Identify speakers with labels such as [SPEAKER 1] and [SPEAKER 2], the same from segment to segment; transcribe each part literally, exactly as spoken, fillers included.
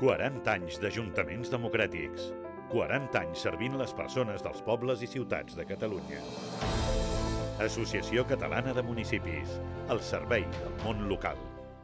[SPEAKER 1] quaranta anys d'ajuntaments democràtics. quaranta anys servint les persones dels pobles i ciutats de Catalunya. Associació Catalana de Municipis, al servei del món local.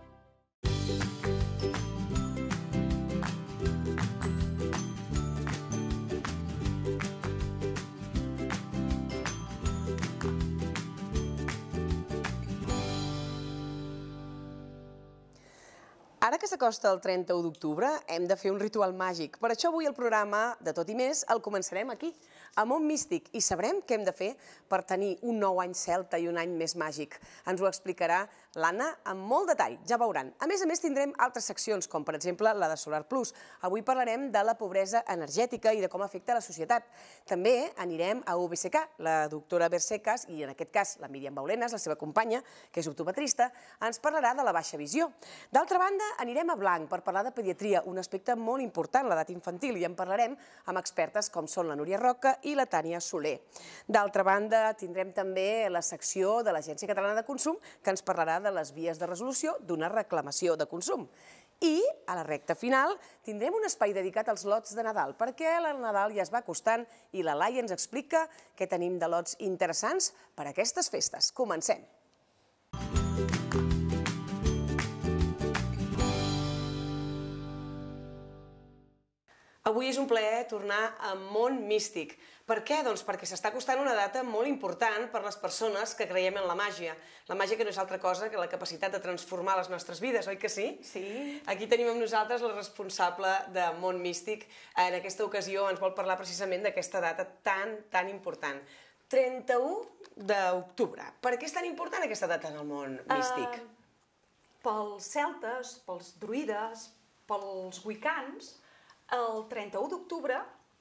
[SPEAKER 2] Ara que s'acosta el trenta-u d'octubre, hem de fer un ritual màgic. Per això avui el programa de Tot i Més el començarem aquí, a Mont Místic, i sabrem què hem de fer per tenir un nou any celta i un any més màgic. Ens ho explicarà l'Anna amb molt detall, ja veuran. A més a més tindrem altres seccions, com per exemple la de Solar Plus. Avui parlarem de la pobresa energètica i de com afecta la societat. També anirem a U B C K, la doctora Bersecas, i en aquest cas la Míriam Baulenas, la seva companya, que és optometrista, ens parlarà de la baixa visió. D'altra banda, anirem a Blanc per parlar de pediatria, un aspecte molt important, l'edat infantil, i en parlarem amb expertes com són la Núria Roca i la Tània Soler. D'altra banda, tindrem també la secció de l'Agència Catalana de Consum, que ens parlarà de les vies de resolució d'una reclamació de consum. I, a la recta final, tindrem un espai dedicat als lots de Nadal, perquè el Nadal ja es va acostant i la Laia ens explica què tenim de lots interessants per a aquestes festes. Comencem! Avui és un plaer tornar a Mont Místic. Per què? Doncs perquè s'està acostant una data molt important per les persones que creiem en la màgia. La màgia que no és altra cosa que la capacitat de transformar les nostres vides, oi que sí?
[SPEAKER 3] Sí.
[SPEAKER 2] Aquí tenim amb nosaltres la responsable de Mont Místic. En aquesta ocasió ens vol parlar precisament d'aquesta data tan, tan important. trenta-u d'octubre. Per què és tan important aquesta data en el món místic?
[SPEAKER 3] Pels celtes, pels druides, pels wicans, el trenta-u d'octubre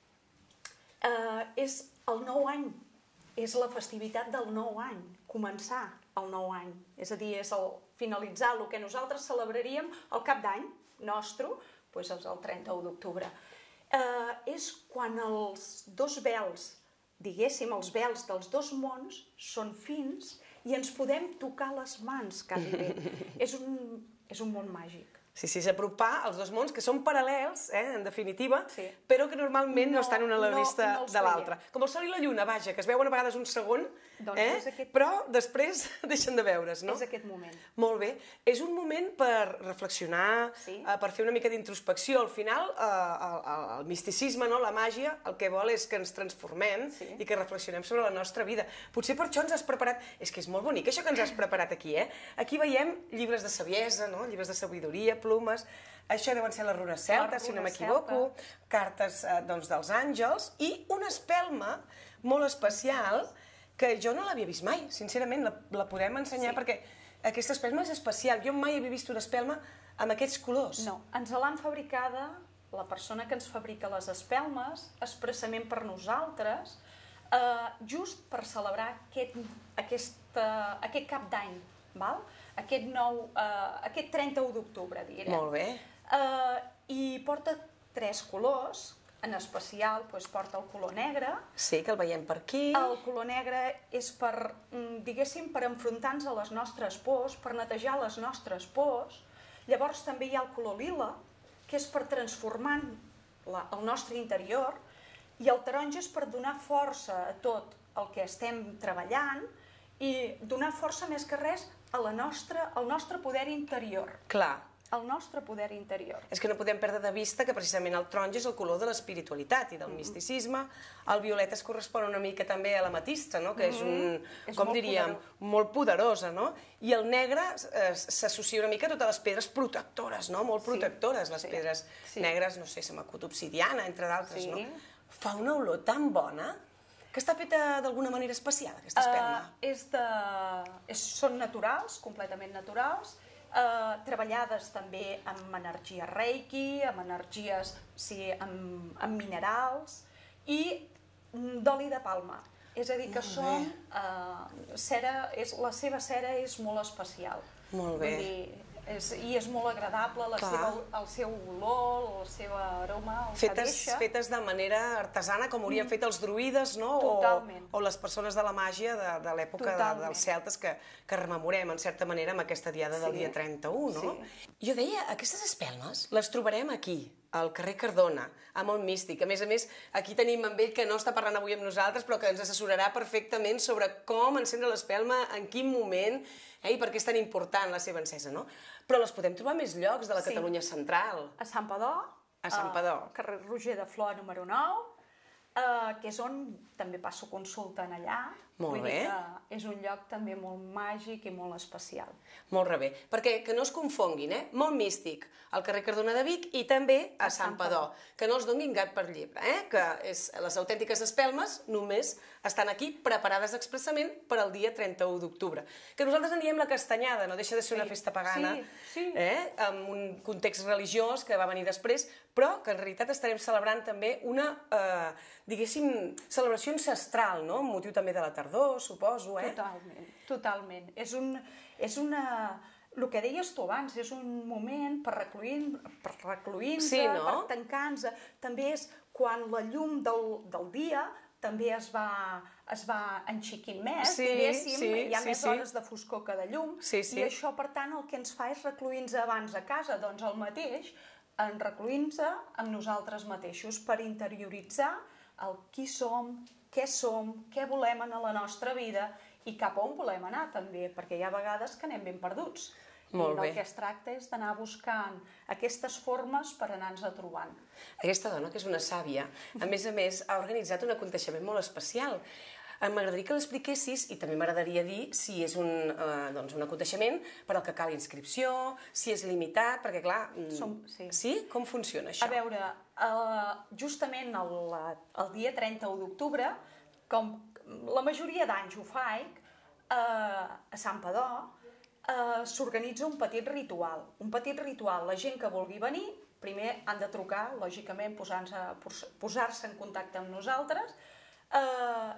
[SPEAKER 3] és el nou any, és la festivitat del nou any, començar el nou any. És a dir, és finalitzar el que nosaltres celebraríem el cap d'any nostre, és el trenta-u d'octubre. És quan els dos vels, diguéssim, els vels dels dos mons són fins i ens podem tocar les mans, quasi bé. És un món màgic.
[SPEAKER 2] Sí, sí, s'apropar als dos mons, que són paral·lels, en definitiva, però que normalment no estan una a la vista de l'altra. Com el sol i la lluna, vaja, que es veuen a vegades un segon, però després deixen de veure's, no?
[SPEAKER 3] És aquest moment.
[SPEAKER 2] Molt bé. És un moment per reflexionar, per fer una mica d'introspecció. Al final, el misticisme, la màgia, el que vol és que ens transformem i que reflexionem sobre la nostra vida. Potser per això ens has preparat... És que és molt bonic, això que ens has preparat aquí, eh? Aquí veiem llibres de saviesa, llibres de sabidoria, plumes, això deuen ser les runes celtes, si no m'equivoco, cartes dels àngels i una espelma molt especial que jo no l'havia vist mai, sincerament, la podem ensenyar perquè aquesta espelma és especial. Jo mai havia vist una espelma amb aquests colors.
[SPEAKER 3] No, ens l'han fabricada la persona que ens fabrica les espelmes expressament per nosaltres, just per celebrar aquest cap d'any, aquest trenta-u d'octubre, direm.
[SPEAKER 2] Molt bé.
[SPEAKER 3] I porta tres colors, en especial porta el color negre.
[SPEAKER 2] Sí, que el veiem per aquí.
[SPEAKER 3] El color negre és per, diguéssim, per enfrontar-nos a les nostres pors, per netejar les nostres pors. Llavors també hi ha el color lila, que és per transformar el nostre interior, i el taronja és per donar força a tot el que estem treballant i donar força més que res al nostre poder interior.
[SPEAKER 2] Clar.
[SPEAKER 3] El nostre poder interior.
[SPEAKER 2] És que no podem perdre de vista que precisament el taronja és el color de l'espiritualitat i del misticisme. El violeta es correspon una mica també a l'ametista, que és un, com diríem, molt poderosa. I el negre s'associa una mica a totes les pedres protectores, molt protectores, les pedres negres, no sé, se m'acut obsidiana, entre d'altres. Fa una olor tan bona que està feta d'alguna manera especial, aquesta espelma.
[SPEAKER 3] Són naturals, completament naturals, treballades també amb energia reiki, amb energies, sí, amb minerals i d'oli de palma. És a dir, que són cera, la seva cera és molt especial.
[SPEAKER 2] Molt bé.
[SPEAKER 3] I és molt agradable, el seu olor, el seu aroma, el que deixa.
[SPEAKER 2] Fetes de manera artesana, com haurien fet els druides, no?
[SPEAKER 3] Totalment.
[SPEAKER 2] O les persones de la màgia de l'època dels celtes que rememorem, en certa manera, amb aquesta diada del dia trenta-u, no? Jo deia, aquestes espelmes les trobarem aquí, al carrer Cardona, a Montmístic. A més a més, aquí tenim amb ell, que no està parlant avui amb nosaltres, però que ens assessorarà perfectament sobre com encendre l'espelma, en quin moment, eh, i per què és tan important la seva encesa, no? Però les podem trobar a més llocs de la Catalunya central.
[SPEAKER 3] A Santpedor,
[SPEAKER 2] a Santpedor,
[SPEAKER 3] carrer Roger de Flor número nou, Uh, que és on també passo consulta en allà.
[SPEAKER 2] Molt
[SPEAKER 3] Vull
[SPEAKER 2] bé.
[SPEAKER 3] dir que és un lloc també molt màgic i molt especial.
[SPEAKER 2] Molt bé. Perquè que no es confonguin, eh? Molt místic, al carrer Cardona de Vic i també a, a Santpedor. Que no els donin gat per llebre, eh? Que és, les autèntiques espelmes només estan aquí preparades expressament per al dia trenta-u d'octubre. Que nosaltres en diem la castanyada, no deixa de ser una
[SPEAKER 3] Sí,
[SPEAKER 2] festa pagana,
[SPEAKER 3] sí, sí.
[SPEAKER 2] eh? Amb un context religiós que va venir després, però que en realitat estarem celebrant també una, eh, diguéssim, celebració ancestral, no? Amb motiu també de la tardor, suposo, eh?
[SPEAKER 3] Totalment, totalment. És, un, és una... El que deies tu abans, és un moment per recluir-nos, per, recluir
[SPEAKER 2] Sí, no?
[SPEAKER 3] per tancar-nos. També és quan la llum del, del dia també es va, es va enxiquint més,
[SPEAKER 2] Sí,
[SPEAKER 3] diguéssim,
[SPEAKER 2] sí,
[SPEAKER 3] hi ha
[SPEAKER 2] sí,
[SPEAKER 3] més
[SPEAKER 2] sí.
[SPEAKER 3] hores de foscor que de llum,
[SPEAKER 2] Sí, sí.
[SPEAKER 3] i això, per tant, el que ens fa és recluir-nos abans a casa, doncs el mateix, en recluir-nos amb nosaltres mateixos per interioritzar el qui som, què som, què volem en la nostra vida i cap a on volem anar també, perquè hi ha vegades que anem ben perduts.
[SPEAKER 2] Molt
[SPEAKER 3] I
[SPEAKER 2] bé.
[SPEAKER 3] el que es tracta és d'anar buscant aquestes formes per anar-nos trobant.
[SPEAKER 2] Aquesta dona, que és una sàvia, a més a més, ha organitzat un aconteixement molt especial. M'agradaria que l'expliquessis i també m'agradaria dir si és un, eh, doncs un aconteixement per al que cal inscripció, si és limitat, perquè clar...
[SPEAKER 3] Som, sí.
[SPEAKER 2] sí? Com funciona això?
[SPEAKER 3] A veure, eh, justament el, el dia trenta-u d'octubre, com la majoria d'anys ho faig, eh, a Santpedor, eh, s'organitza un petit ritual. Un petit ritual, la gent que vulgui venir, primer han de trucar, lògicament, posar-se posar-se en contacte amb nosaltres, eh,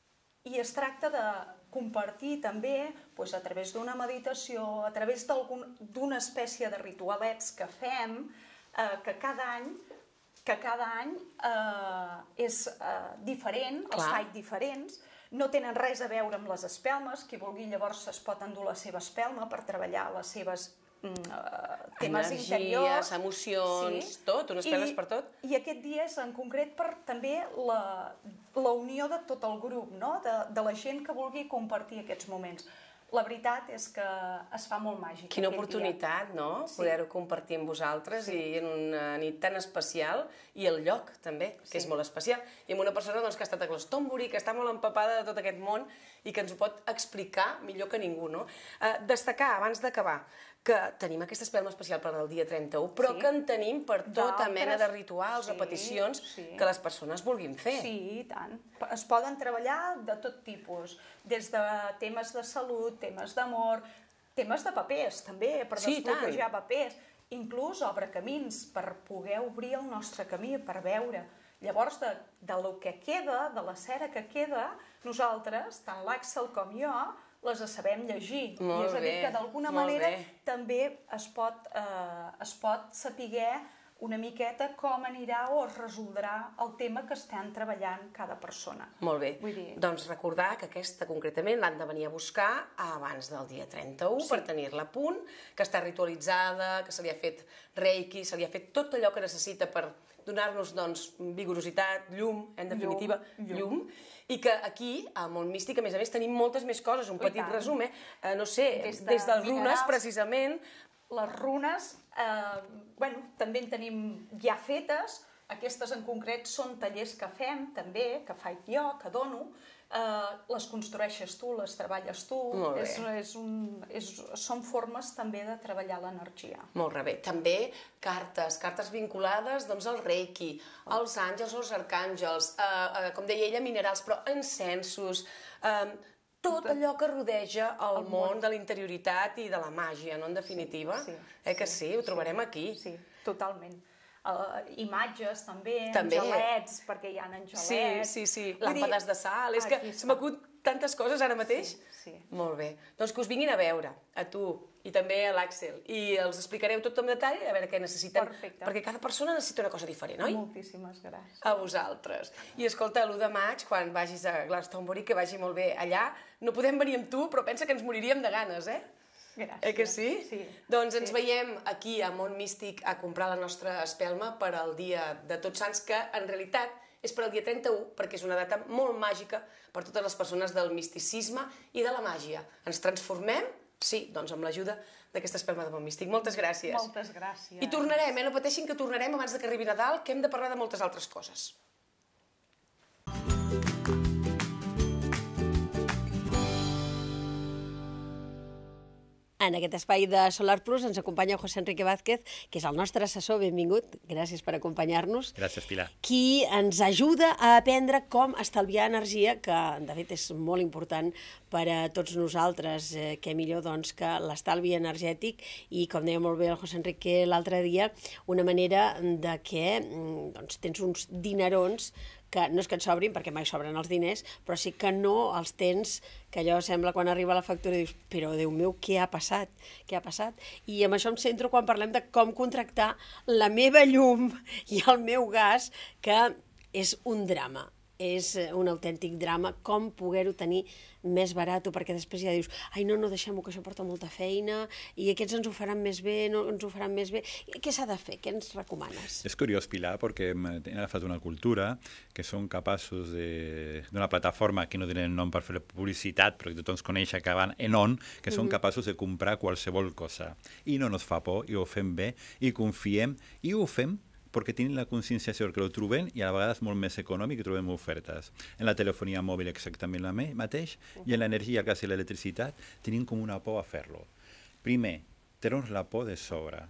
[SPEAKER 3] i es tracta de compartir també doncs, a través d'una meditació, a través d'una espècie de ritualets que fem, eh, que cada any, que cada any eh, és eh, diferent, els
[SPEAKER 2] Clar.
[SPEAKER 3] faig diferents, no tenen res a veure amb les espelmes, qui vulgui llavors es pot endur la seva espelma per treballar les seves mm, eh, temes
[SPEAKER 2] Energies,
[SPEAKER 3] interiors.
[SPEAKER 2] emocions, tot, unes espelmes per tot.
[SPEAKER 3] I aquest dia és en concret per també la, la unió de tot el grup, no? de, de la gent que vulgui compartir aquests moments. La veritat és que es fa molt màgic.
[SPEAKER 2] Quina
[SPEAKER 3] aquest
[SPEAKER 2] oportunitat,
[SPEAKER 3] dia.
[SPEAKER 2] no?
[SPEAKER 3] Sí.
[SPEAKER 2] Poder-ho compartir amb vosaltres sí. I en una nit tan especial, i el lloc també, que
[SPEAKER 3] Sí.
[SPEAKER 2] és molt especial, i amb una persona doncs, que ha estat a Glastonbury, que està molt empapada de tot aquest món i que ens ho pot explicar millor que ningú, no? Eh, destacar, abans d'acabar, que tenim aquesta espelma especial per al dia trenta-u, però
[SPEAKER 3] Sí.
[SPEAKER 2] que en tenim per tota
[SPEAKER 3] D'altres,
[SPEAKER 2] mena de rituals
[SPEAKER 3] sí,
[SPEAKER 2] o peticions
[SPEAKER 3] sí.
[SPEAKER 2] que les persones vulguin fer.
[SPEAKER 3] Sí, i tant. Es poden treballar de tot tipus, des de temes de salut, temes d'amor, temes de papers també, per
[SPEAKER 2] Sí, i tant.
[SPEAKER 3] desbloquejar papers, inclús obre camins per poder obrir el nostre camí, per veure. Llavors, de, de lo que queda, de la cera que queda, nosaltres, tant l'Àxel com jo, les sabem llegir.
[SPEAKER 2] Molt
[SPEAKER 3] I és a dir,
[SPEAKER 2] bé,
[SPEAKER 3] que d'alguna
[SPEAKER 2] molt
[SPEAKER 3] manera
[SPEAKER 2] bé.
[SPEAKER 3] també es pot, eh, es pot saber una miqueta com anirà o es resoldrà el tema que estan treballant cada persona.
[SPEAKER 2] Molt bé.
[SPEAKER 3] Vull dir-
[SPEAKER 2] Doncs recordar que aquesta concretament l'han de venir a buscar abans del dia trenta-u
[SPEAKER 3] Sí.
[SPEAKER 2] per tenir-la a punt, que està ritualitzada, que se li ha fet reiki, se li ha fet tot allò que necessita per donar-nos doncs, vigorositat, llum, en definitiva,
[SPEAKER 3] Llum,
[SPEAKER 2] llum,
[SPEAKER 3] llum.
[SPEAKER 2] i que aquí, a Montmístic, a més a més, tenim moltes més coses, un
[SPEAKER 3] I
[SPEAKER 2] petit
[SPEAKER 3] tant.
[SPEAKER 2] resum, eh? Eh, no sé,
[SPEAKER 3] Des
[SPEAKER 2] des
[SPEAKER 3] de
[SPEAKER 2] de, dels runes,
[SPEAKER 3] minerals.
[SPEAKER 2] precisament,
[SPEAKER 3] Les runes, eh, bueno, també en tenim ja fetes. Aquestes en concret són tallers que fem, també, que faig jo, que dono. Eh, les construeixes tu, les treballes tu.
[SPEAKER 2] Molt bé.
[SPEAKER 3] És, és un, és, són formes també de treballar l'energia.
[SPEAKER 2] Molt bé. També cartes, cartes vinculades doncs, al reiki, als àngels o als arcàngels, eh, eh, com deia ella, minerals, però encensos, eh, tot allò que rodeja el, el món de la interioritat i de la màgia, no? En definitiva.
[SPEAKER 3] Sí, sí,
[SPEAKER 2] eh que sí, ho trobarem aquí.
[SPEAKER 3] Sí, totalment. Uh, imatges també,
[SPEAKER 2] També.
[SPEAKER 3] angelets, perquè hi ha angelets.
[SPEAKER 2] Sí, sí, sí.
[SPEAKER 3] Vull dir,
[SPEAKER 2] Làmpades de sal. És que
[SPEAKER 3] aquí
[SPEAKER 2] se
[SPEAKER 3] està.
[SPEAKER 2] m'acut tantes coses ara mateix.
[SPEAKER 3] Sí, sí.
[SPEAKER 2] Molt bé. Doncs que us vinguin a veure, a tu i també a l'Àxel. I els explicareu tot en detall, a veure què necessiten.
[SPEAKER 3] Perfecte.
[SPEAKER 2] Perquè cada persona necessita una cosa diferent, oi?
[SPEAKER 3] Moltíssimes gràcies.
[SPEAKER 2] A vosaltres. I escolta, l'u de maig, quan vagis a Glastonbury, que vagi molt bé allà, no podem venir amb tu, però pensa que ens moriríem de ganes, eh?
[SPEAKER 3] Gràcies.
[SPEAKER 2] Eh que sí?
[SPEAKER 3] Sí.
[SPEAKER 2] Doncs ens
[SPEAKER 3] Sí.
[SPEAKER 2] veiem aquí a Mont Místic a comprar la nostra espelma per al dia de Tots Sants, que en realitat és per al dia trenta-u, perquè és una data molt màgica per totes les persones del misticisme i de la màgia. Ens transformem? Sí, doncs amb l'ajuda d'aquesta espelma de Mont Místic. Moltes gràcies.
[SPEAKER 3] Moltes gràcies.
[SPEAKER 2] I tornarem, eh? No pateixin que tornarem abans que arribi Nadal, que hem de parlar de moltes altres coses. En aquest espai de Solar Plus ens acompanya José Enrique Vázquez, que és el nostre assessor. Benvingut, gràcies per acompanyar-nos.
[SPEAKER 4] Gràcies, Pilar.
[SPEAKER 2] Qui ens ajuda a aprendre com estalviar energia, que de fet és molt important per a tots nosaltres. Eh, què millor doncs, que l'estalvi energètic i, com deia molt bé el José Enrique l'altre dia, una manera de que doncs, tens uns dinerons que no és que et sobrin, perquè mai sobren els diners, però sí que no els tens, que allò sembla quan arriba la factura i dius, però Déu meu, què ha passat? Què ha passat? I amb això em centro quan parlem de com contractar la meva llum i el meu gas, que és un drama. És un autèntic drama, com poder-ho tenir més barat, perquè després ja dius, ai no, no, deixem-ho, que això porta molta feina, i aquests ens ho faran més bé, no ens ho faran més bé. Què s'ha de fer? Què ens recomanes?
[SPEAKER 4] És curiós, Pilar, perquè hem agafat una cultura que són capaços d'una plataforma, que no diré el nom per fer publicitat, però que tothom ens coneix, que van en on, que són capaços de comprar qualsevol cosa. I no ens fa por, i ho fem bé, i confiem, i ho fem perquè tenim la conscienciació que ho trobem i a vegades molt més econòmic i trobem ofertes. En la telefonia mòbil exactament el mateix i en l'energia, el gas i l'electricitat tenim com una por a fer-lo. Primer, tenir la por de sobre.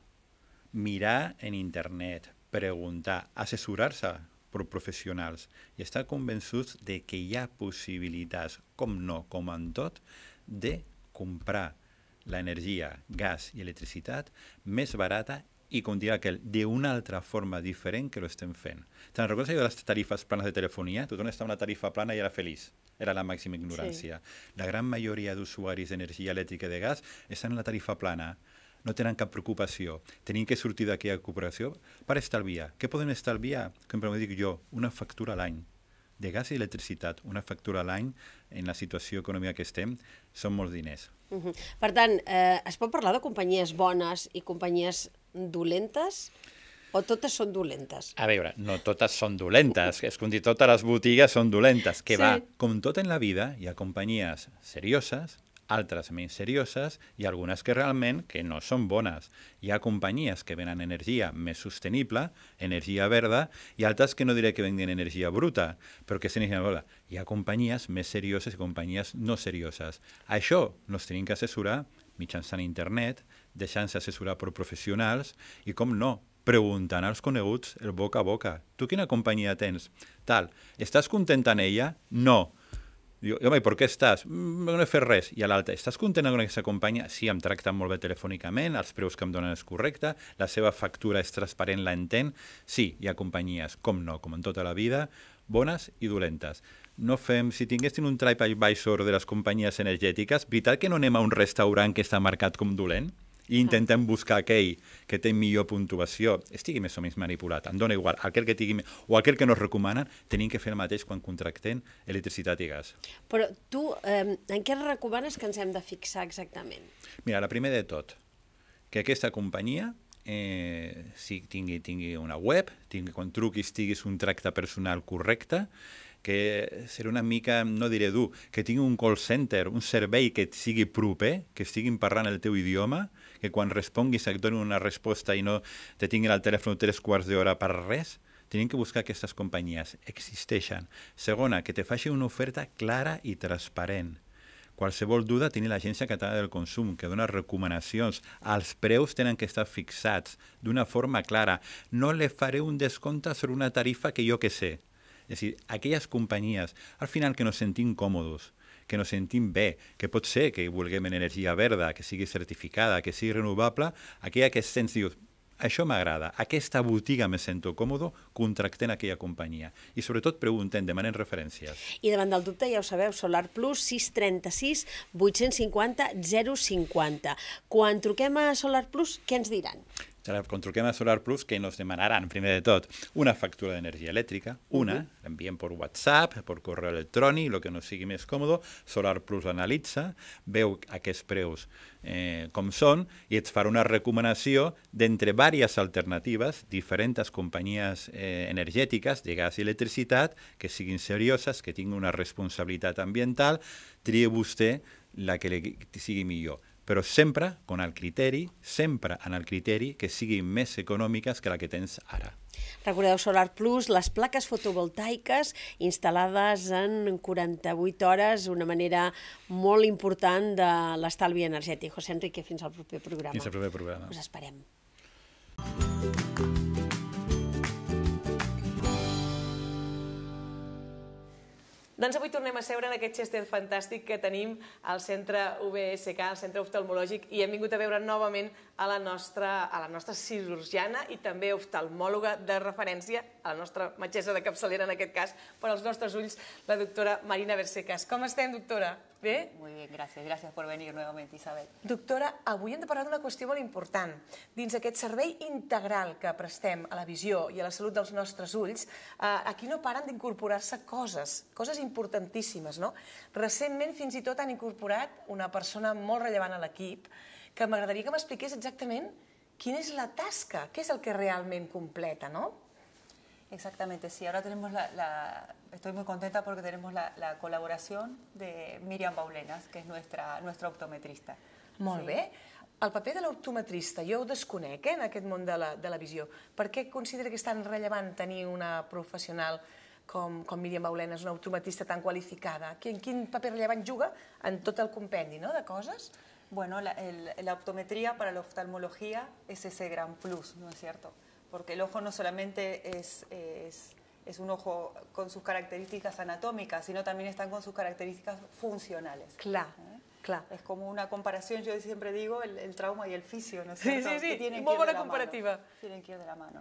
[SPEAKER 4] Mirar en internet, preguntar, assessorar-se per professionals i estar convençuts de que hi ha possibilitats, com no, com en tot, de comprar l'energia, gas i electricitat més barata i com dirà aquell, d'una altra forma diferent que lo estem fent. Te'n recordes allò de les tarifes planes de telefonia? Tothom estava en una tarifa plana i era feliç. Era la màxima ignorància. Sí. La gran majoria d'usuaris d'energia elèctrica i de gas estan en la tarifa plana. No tenen cap preocupació. Tenim que sortir d'aquella cooperació per estalviar. Què podem estalviar? Com dic jo, una factura a l'any de gas i electricitat, una factura a l'any en la situació econòmica que estem, són molts diners.
[SPEAKER 2] Uh -huh. Per tant, eh, es pot parlar de companyies bones i companyies dolentes? O totes són dolentes?
[SPEAKER 4] A veure, no totes són dolentes. És com dir, totes les botigues són dolentes. Que
[SPEAKER 2] Sí.
[SPEAKER 4] va, com tot en la vida, hi ha companyies serioses, altres menys serioses i algunes que realment que no són bones. Hi ha companyies que venen energia més sostenible, energia verda, i altres que no diré que venen energia bruta, però que s'han dit, hi ha companyies més serioses i companyies no serioses. Això nos tenim que assessorar mitjançant internet, deixant-se assessorar per professionals i, com no, preguntant als coneguts el boca a boca. Tu quina companyia tens? Tal. Estàs content amb ella? No. Diu, home, i per què estàs? Mm, no he fet res. I a l'altre, estàs content amb aquesta companyia? Sí, em tracten molt bé telefònicament, els preus que em donen és correcte, la seva factura és transparent, la entenc. Sí, hi ha companyies, com no, com en tota la vida, bones i dolentes. No fem, si tinguessin un TripAdvisor de les companyies energètiques, veritat que no anem a un restaurant que està marcat com dolent? I intentem buscar aquell que té millor puntuació, estigui més o menys manipulat, em dona igual, aquell que tingui, o aquell que nos recomanen, tenim que fer el mateix quan contractem electricitat i gas.
[SPEAKER 2] Però tu, eh, en què recomanes que ens hem de fixar exactament?
[SPEAKER 4] Mira, la primera de tot, que aquesta companyia eh, si tingui, tingui una web, tingui, quan truquis tinguis un tracte personal correcte, que serà una mica, no diré dur, que tingui un call center, un servei que et sigui proper, que estiguin parlant el teu idioma, que quan responguis et donin una resposta i no te tinguin al telèfon tres quarts d'hora per res. Tenim que buscar aquestes companyies. Existeixen. Segona, que te faci una oferta clara i transparent. Qualsevol duda tenir l'Agència Catalana del Consum, que dona recomanacions. Els preus tenen que estar fixats d'una forma clara. No li faré un descompte sobre una tarifa que jo que sé. És a dir, aquelles companyies, al final que nos sentim còmodes, que nos sentim bé, que pot ser que vulguem en energia verda, que sigui certificada, que sigui renovable, aquella que sents, dius, això m'agrada, aquesta botiga me sento còmode, contractem aquella companyia. I sobretot preguntem, demanem referències.
[SPEAKER 2] I davant del dubte, ja ho sabeu, Solar Plus, sis tres sis, vuit cinc zero, zero cinc zero. Quan truquem a Solar Plus, què ens diran?
[SPEAKER 4] Quan truquem a Solar Plus, que nos demanaran, primer de tot, una factura d'energia elèctrica, una, uh-huh. l'enviem per WhatsApp, per correu electrònic, el que nos sigui més còmode. Solar Plus analitza, veu aquests preus eh, com són i et farà una recomanació d'entre diverses alternatives, diferents companyies eh, energètiques de gas i electricitat, que siguin serioses, que tinguin una responsabilitat ambiental, tria vostè la que li sigui millor. Però sempre con el criteri, sempre en el criteri que siguin més econòmiques que la que tens ara.
[SPEAKER 2] Recordeu Solar Plus, les plaques fotovoltaiques instal·lades en quaranta-vuit hores, una manera molt important de l'estalvi energètic. José Enrique, fins al proper programa.
[SPEAKER 4] Fins al proper programa.
[SPEAKER 2] Us esperem. Doncs avui tornem a seure en aquest xester fantàstic que tenim al centre U B S K, al centre oftalmològic, i hem vingut a veure novament a la nostra, a la nostra cirurgiana i també oftalmòloga de referència, a la nostra metgessa de capçalera en aquest cas, per als nostres ulls, la doctora Marina Bersecas. Com estem, doctora? Bé?
[SPEAKER 5] Muy bien, gracias. Gracias por venir nuevamente, Isabel.
[SPEAKER 2] Doctora, avui hem de parlar d'una qüestió molt important. Dins aquest servei integral que prestem a la visió i a la salut dels nostres ulls, aquí no paren d'incorporar-se coses, coses importantíssimes, no? Recentment, fins i tot, han incorporat una persona molt rellevant a l'equip que m'agradaria que m'expliqués exactament quina és la tasca, què és el que realment completa, no?
[SPEAKER 5] Exactamente, sí. Ahora tenemos la, la... Estoy muy contenta porque tenemos la, la colaboración de Míriam Baulenas, que és nuestra, nuestra optometrista.
[SPEAKER 2] Molt
[SPEAKER 5] sí.
[SPEAKER 2] bé. El paper de l'optometrista, jo ho desconec, eh, en aquest món de la, de la visió. Per què considera que és tan rellevant tenir una professional com, com Míriam Baulenas, una optometrista tan qualificada? Quin, quin paper rellevant juga en tot el compendi, no?, de coses?
[SPEAKER 5] Bueno, la, el, la optometría para la oftalmología es ese gran plus, ¿no es cierto? Porque el ojo no solamente es, es, es un ojo con sus características anatómicas, sino también están con sus características funcionales.
[SPEAKER 2] Clar,
[SPEAKER 5] ¿eh?
[SPEAKER 2] clar.
[SPEAKER 5] Es como una comparación, yo siempre digo, el, el trauma y el fisio, ¿no es cierto?
[SPEAKER 2] Sí, sí, sí,
[SPEAKER 5] que tienen
[SPEAKER 2] muy
[SPEAKER 5] que ir
[SPEAKER 2] buena
[SPEAKER 5] de la
[SPEAKER 2] comparativa.
[SPEAKER 5] Mano. Tienen que ir de la mano.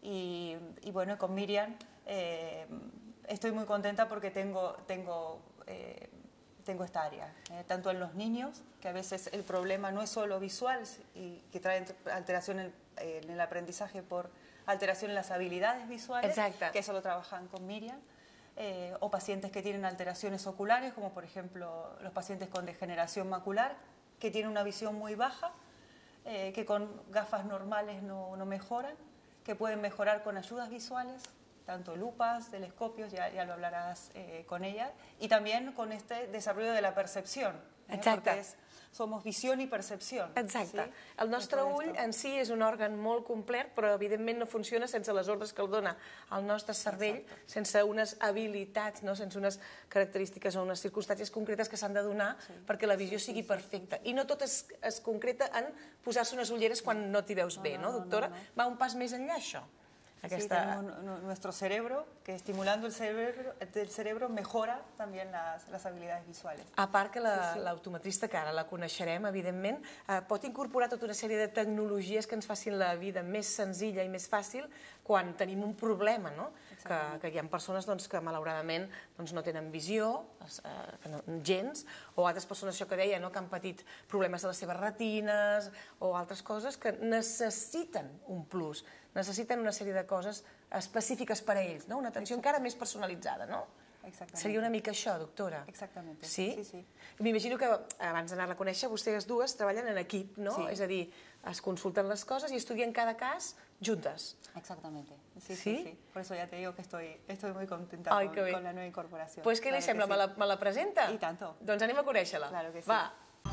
[SPEAKER 5] Y, y bueno, con Míriam eh, estoy muy contenta porque tengo, tengo, eh, tengo esta área, eh, tanto en los niños, que a veces el problema no es solo visual y que trae alteración en, en el aprendizaje por alteración en las habilidades visuales,
[SPEAKER 2] Exacte.
[SPEAKER 5] Que eso lo trabajan con Míriam, eh, o pacientes que tienen alteraciones oculares, como por ejemplo los pacientes con degeneración macular, que tienen una visión muy baja, eh, que con gafas normales no, no mejoran, que pueden mejorar con ayudas visuales, tanto lupas, telescopios, ya, ya lo hablarás eh, con ella, y también con este desarrollo de la percepción, eh,
[SPEAKER 2] Exacte.
[SPEAKER 5] porque es, somos visión i percepció.
[SPEAKER 2] Exacte.
[SPEAKER 5] Sí?
[SPEAKER 2] El nostre ull en si és un òrgan molt complet, però evidentment no funciona sense les ordres que el dona el nostre cervell,
[SPEAKER 5] Exacte.
[SPEAKER 2] sense unes habilitats, no? Sense unes característiques o unes circumstàncies concretes que s'han de donar sí. perquè la visió sigui perfecta. I no tot es, es concreta en posar-se unes ulleres quan no t'hi veus bé, no,
[SPEAKER 5] no, no,
[SPEAKER 2] doctora?
[SPEAKER 5] no, no.
[SPEAKER 2] Va un pas més enllà, això?
[SPEAKER 5] Aquesta... Sí, tenemos nuestro cerebro, que estimulando el cerebro, el cerebro mejora también las, las habilidades visuales.
[SPEAKER 2] A part que
[SPEAKER 5] sí,
[SPEAKER 2] l'optometrista, sí. que ara la coneixerem, evidentment, eh, pot incorporar tota una sèrie de tecnologies que ens facin la vida més senzilla i més fàcil quan tenim un problema, no? Que, que hi ha persones doncs, que malauradament doncs, no tenen visió, eh, no, gens, o altres persones, això que deia, no? Que han patit problemes de les seves retines o altres coses que necessiten un plus, necessiten una sèrie de coses específiques per a ells, no? Una atenció encara més personalitzada, no? Seria una mica això, doctora.
[SPEAKER 5] Exactament.
[SPEAKER 2] Sí?
[SPEAKER 5] Sí, sí.
[SPEAKER 2] M'imagino que abans d'anar-la a conèixer, vostès dues treballen en equip, no?
[SPEAKER 5] Sí.
[SPEAKER 2] És a dir, es consulten les coses i estudien cada cas juntes.
[SPEAKER 5] Exactamente. Sí, sí,
[SPEAKER 2] ¿Sí?
[SPEAKER 5] sí. Por eso ya te digo que estoy, estoy muy contenta
[SPEAKER 2] Ai,
[SPEAKER 5] con, con la nueva incorporación.
[SPEAKER 2] Pues què li
[SPEAKER 5] Claro
[SPEAKER 2] sembla?
[SPEAKER 5] que sí.
[SPEAKER 2] Me, la, me la presenta?
[SPEAKER 5] I tanto.
[SPEAKER 2] Doncs anem a conèixer-la.
[SPEAKER 5] Claro que sí.
[SPEAKER 2] Va.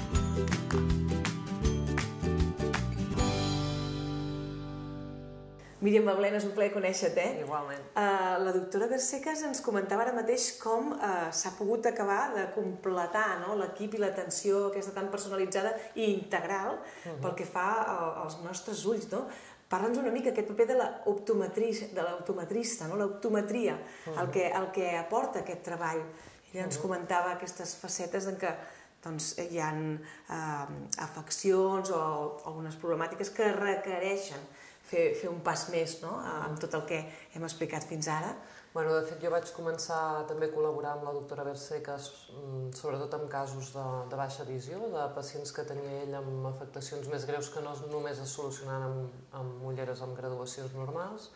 [SPEAKER 2] Míriam Baulenas, és un plaer conèixer-te. Eh?
[SPEAKER 6] Igualment.
[SPEAKER 2] Uh, la doctora Bersecas ens comentava ara mateix com uh, s'ha pogut acabar de completar, no? L'equip i l'atenció aquesta tan personalitzada i integral uh-huh. pel que fa uh, als nostres ulls, no? Parla'ns una mica aquest paper de l'optometrista, no? L'optometria, uh-huh. el, que, el que aporta aquest treball. Ella ens uh-huh. comentava aquestes facetes en què doncs, hi ha uh, afeccions o algunes problemàtiques que requereixen fer, fer un pas més, no? Amb tot el que hem explicat fins ara.
[SPEAKER 6] Bueno, de fet, jo vaig començar també a col·laborar amb la doctora Berseques, sobretot en casos de, de baixa visió, de pacients que tenia ell amb afectacions més greus que no només es solucionaven amb, amb ulleres amb graduacions normals.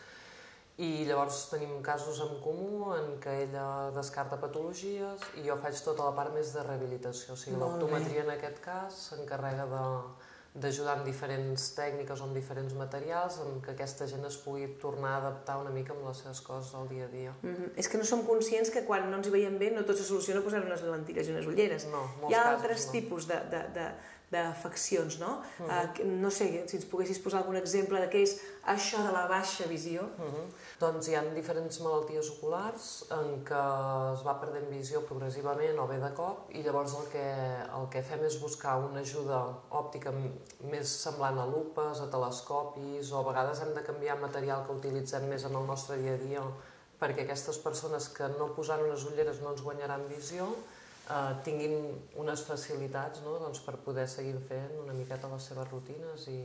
[SPEAKER 6] I llavors tenim casos en comú en què ella descarta patologies i jo faig tota la part més de rehabilitació. O sigui, l'optometria en aquest cas s'encarrega de d'ajudar amb diferents tècniques o amb diferents materials en què aquesta gent es pugui tornar a adaptar una mica amb les seves coses del dia a dia.
[SPEAKER 2] Mm-hmm. És que no som conscients que quan no ens hi veiem bé no tot se soluciona posant unes lentilles i unes ulleres.
[SPEAKER 6] No, molts
[SPEAKER 2] Hi ha
[SPEAKER 6] casos,
[SPEAKER 2] altres
[SPEAKER 6] no.
[SPEAKER 2] tipus de, de, de, d'afeccions, no? Mm-hmm. uh, no sé, si ens poguessis posar algun exemple de què és això de la baixa visió.
[SPEAKER 6] Mm-hmm. Doncs hi ha diferents malalties oculars en què es va perdent visió progressivament o bé de cop i llavors el que, el que fem és buscar una ajuda òptica més semblant a lupes, a telescopis o a vegades hem de canviar material que utilitzem més en el nostre dia a dia perquè aquestes persones que no posant unes ulleres no ens guanyaran visió Uh, tinguin unes facilitats no? doncs per poder seguir fent una miqueta les seves rutines i,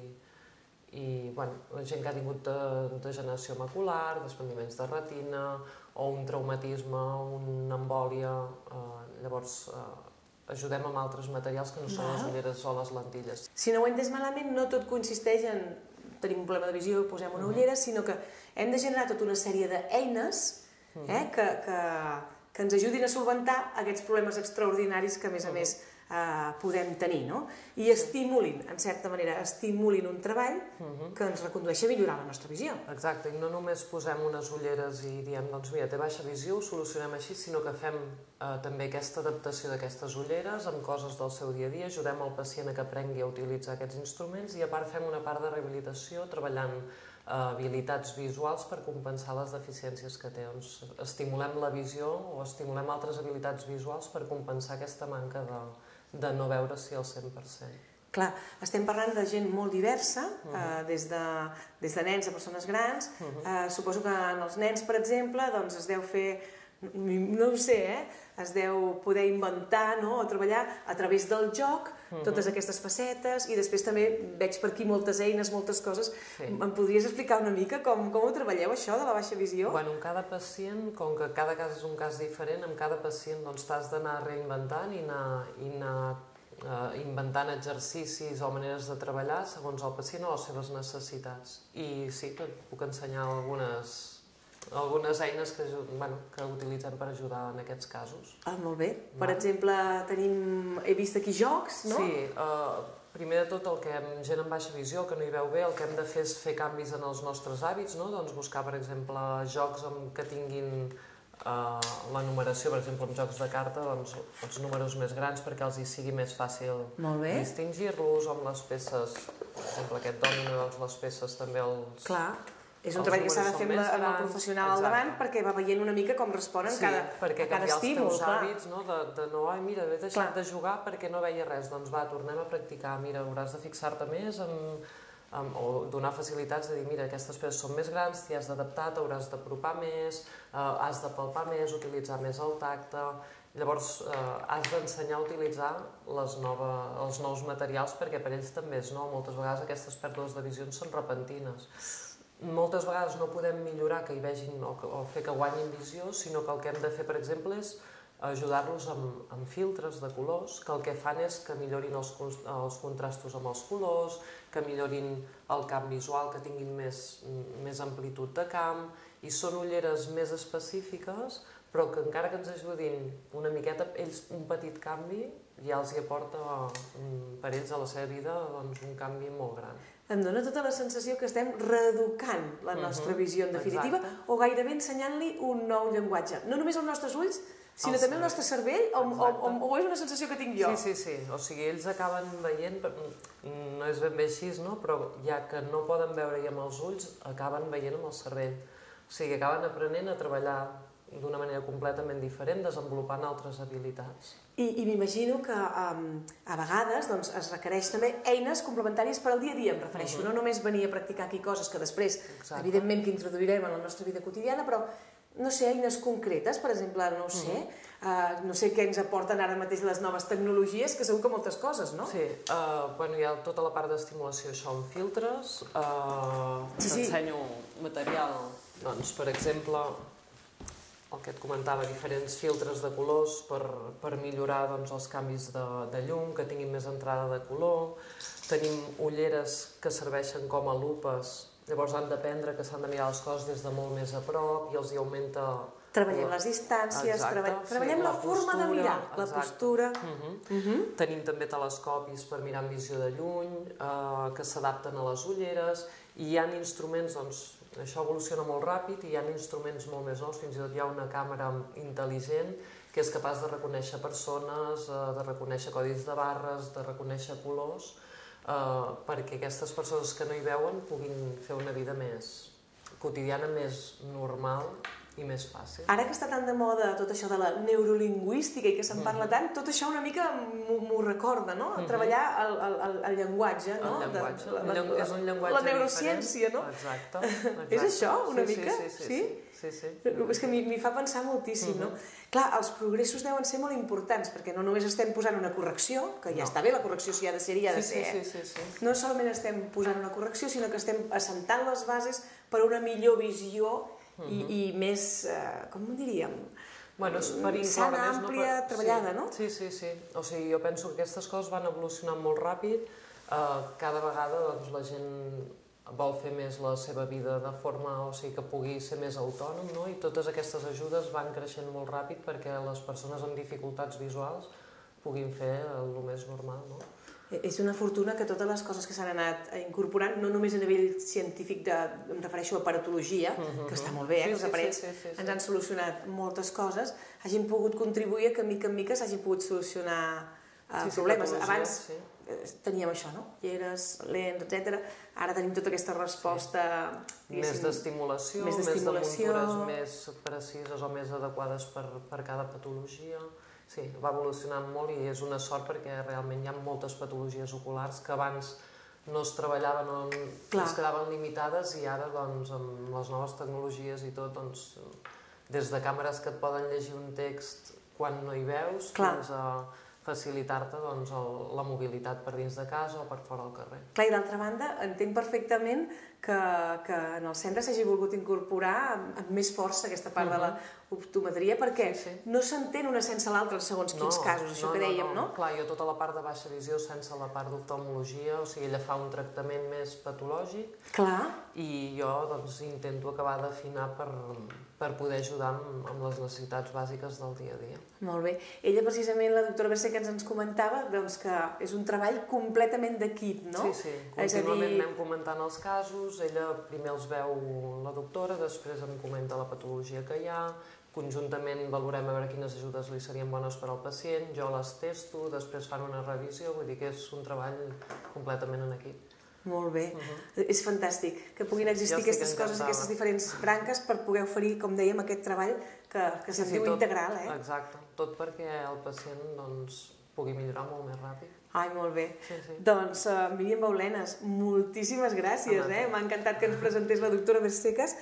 [SPEAKER 6] i bueno, la gent que ha tingut de, degeneració macular, desprendiments de retina o un traumatisme, una embòlia, uh, llavors uh, ajudem amb altres materials que no són les ulleres o les lentilles.
[SPEAKER 2] Si no ho he entès malament, no tot consisteix en tenir un problema de visió i posem una ullera, sinó que hem de generar tota una sèrie d'eines eh, que, que que ens ajudin a solventar aquests problemes extraordinaris que, a més a més, eh, podem tenir, no? I estimulin, en certa manera, estimulin un treball que ens recondueixi a millorar la nostra visió.
[SPEAKER 6] Exacte, i no només posem unes ulleres i diem, doncs mira, té baixa visió, ho solucionem així, sinó que fem eh, també aquesta adaptació d'aquestes ulleres amb coses del seu dia a dia, ajudem el pacient a que aprengui a utilitzar aquests instruments i a part fem una part de rehabilitació treballant habilitats visuals per compensar les deficiències que té. Doncs estimulem la visió o estimulem altres habilitats visuals per compensar aquesta manca de, de no veure-s'hi al cent per cent.
[SPEAKER 2] Clar, estem parlant de gent molt diversa, eh, des, de, des de nens a persones grans. Eh, suposo que en els nens, per exemple, doncs es deu fer, no ho sé, eh? es deu poder inventar no? o treballar a través del joc totes aquestes facetes i després també veig per aquí moltes eines, moltes coses. Sí. Em podries explicar una mica com, com ho treballeu, això de la baixa visió?
[SPEAKER 6] Bueno, en cada pacient, com que cada cas és un cas diferent, en cada pacient doncs, t'has d'anar reinventant i anar, i anar eh, inventant exercicis o maneres de treballar segons el pacient o les seves necessitats. I sí, et puc ensenyar algunes... algunes eines que, bueno, que utilitzem per ajudar en aquests casos.
[SPEAKER 2] Ah, molt bé. Per Va. exemple, tenim, he vist aquí jocs, no?
[SPEAKER 6] Sí, eh, primer de tot el que hem, gent amb baixa visió, que no hi veu bé, el que hem de fer és fer canvis en els nostres hàbits, no? Doncs buscar, per exemple, jocs amb, que tinguin eh, la numeració, per exemple, amb jocs de carta, doncs els números més grans perquè els hi sigui més fàcil distingir-los, o amb les peces, per exemple, aquest dòmino, doncs les peces també els...
[SPEAKER 2] Clar. És un treball que s'ha de fer amb, la, amb el professional al davant perquè va veient una mica com responen
[SPEAKER 6] sí,
[SPEAKER 2] cada,
[SPEAKER 6] perquè
[SPEAKER 2] a cada
[SPEAKER 6] els
[SPEAKER 2] estímul.
[SPEAKER 6] teus hàbits, no? de, de no, ai, mira, he deixat clar. de jugar perquè no veia res, doncs va, tornem a practicar, mira, hauràs de fixar-te més en, en, o donar facilitats de dir, mira, aquestes peces són més grans, t'hi has d'adaptar, t'hauràs d'apropar més, eh, has de palpar més, utilitzar més el tacte, llavors eh, has d'ensenyar a utilitzar les nova, els nous materials perquè per ells també és nou, moltes vegades aquestes pèrdues de visió són repentines. Moltes vegades no podem millorar que hi vegin o, o fer que guanyin visió, sinó que el que hem de fer, per exemple, és ajudar-los amb, amb filtres de colors, que el que fan és que millorin els, els contrastos amb els colors, que millorin el camp visual, que tinguin més, més amplitud de camp, i són ulleres més específiques, però que encara que ens ajudin una miqueta, ells un petit canvi ja els hi aporta per ells a la seva vida doncs, un canvi molt gran.
[SPEAKER 2] Em dóna tota la sensació que estem reeducant la nostra visió, en definitiva, o gairebé ensenyant-li un nou llenguatge. No només als nostres ulls, sinó també al nostre cervell, o, o, o, o és una sensació que tinc jo?
[SPEAKER 6] Sí, sí, sí. O sigui, ells acaben veient, no és ben bé així, no? Però ja que no poden veure-hi amb els ulls, acaben veient amb el cervell. O sigui, acaben aprenent a treballar d'una manera completament diferent, desenvolupant altres habilitats.
[SPEAKER 2] I, i m'imagino que um, a vegades doncs, es requereix també eines complementàries per al dia a dia, em refereixo. Uh-huh. No només venir a practicar aquí coses que després, Exacte. evidentment, que introduirem en la nostra vida quotidiana, però, no sé, eines concretes, per exemple, no ho sé, uh-huh. uh, no sé què ens aporten ara mateix les noves tecnologies, que segur que moltes coses, no?
[SPEAKER 6] Sí, uh, bueno, hi ha tota la part d'estimulació, això amb filtres. Uh, sí, sí. T'ensenyo material, doncs, per exemple, el que et comentava, diferents filtres de colors per millorar els canvis de llum, que tinguin més entrada de color. Tenim ulleres que serveixen com a lupes, llavors han d'aprendre que s'han de mirar les coses des de molt més a prop i els hi augmenta...
[SPEAKER 2] Treballem les distàncies, treballem la forma de mirar, la postura...
[SPEAKER 6] Tenim també telescopis per mirar amb visió de lluny, que s'adapten a les ulleres, i hi ha instruments, doncs, això evoluciona molt ràpid, i hi ha instruments molt més nous, fins i tot hi ha una càmera intel·ligent que és capaç de reconèixer persones, de reconèixer codis de barres, de reconèixer colors, perquè aquestes persones que no hi veuen puguin fer una vida més quotidiana, més normal i més fàcil.
[SPEAKER 2] Ara que està tan de moda tot això de la neurolingüística i que se'n parla tant, tot això una mica m'ho recorda, no? Treballar el llenguatge, no?
[SPEAKER 6] El llenguatge. És un llenguatge diferent.
[SPEAKER 2] La neurociència, no?
[SPEAKER 6] Exacte.
[SPEAKER 2] És això, una mica?
[SPEAKER 6] Sí, sí, sí.
[SPEAKER 2] És que m'hi fa pensar moltíssim, no? Clar, els progressos deuen ser molt importants, perquè no només estem posant una correcció, que ja està bé, la correcció si ha de ser, hi ha de ser. No solament estem posant una correcció, sinó que estem assentant les bases per una millor visió i més, com ho diríem, sana, àmplia, treballada, no?
[SPEAKER 6] Sí, sí, sí. O sigui, jo penso que aquestes coses van evolucionant molt ràpid. Cada vegada la gent vol fer més la seva vida de forma, o sigui, que pugui ser més autònom, no? I totes aquestes ajudes van creixent molt ràpid perquè les persones amb dificultats visuals puguin fer el més normal, no?
[SPEAKER 2] És una fortuna que totes les coses que s'han anat incorporant, no només a nivell científic, em refereixo a aparatologia, que està molt bé, que els aparells ens han solucionat moltes coses, hagin pogut contribuir a que mica en mica s'hagin pogut solucionar problemes. Abans teníem això, no? Ulleres, lents, etcètera. Ara tenim tota aquesta resposta...
[SPEAKER 6] Més d'estimulació, més de muntures més precises o més adequades per cada patologia. Sí, va evolucionant molt i és una sort perquè realment hi ha moltes patologies oculars que abans no es treballaven o es quedaven limitades i ara, doncs, amb les noves tecnologies i tot, doncs, des de càmeres que et poden llegir un text quan no hi veus, fins a facilitar-te la mobilitat per dins de casa o per fora al carrer.
[SPEAKER 2] Clar, i d'altra banda, entenc perfectament que en el centre s'hagi volgut incorporar amb més força aquesta part de l'optometria, perquè no s'entén una sense l'altra en segons quins casos, això que dèiem, no?
[SPEAKER 6] Clar, jo tota la part de baixa visió sense la part d'oftalmologia, o sigui, ella fa un tractament més patològic i jo intento acabar d'afinar per poder ajudar amb les necessitats bàsiques del dia a dia.
[SPEAKER 2] Molt bé. Ella, precisament, la doctora Berseca ens comentava que és un treball completament d'equip, no?
[SPEAKER 6] Sí, sí. Contínuament anem comentant els casos, ella primer els veu la doctora, després em comenta la patologia que hi ha, conjuntament valorem a veure quines ajudes li serien bones per al pacient, jo les testo, després fan una revisió, vull dir que és un treball completament en equip.
[SPEAKER 2] Molt bé. És fantàstic que puguin existir aquestes coses, aquestes diferents branques per poder oferir, com dèiem, aquest treball que se'n diu integral.
[SPEAKER 6] Exacte, tot perquè el pacient pugui millorar molt més ràpid.
[SPEAKER 2] Ai, molt bé. Doncs, Míriam Baulenas, moltíssimes gràcies. M'ha encantat que ens presentés la doctora Berseques.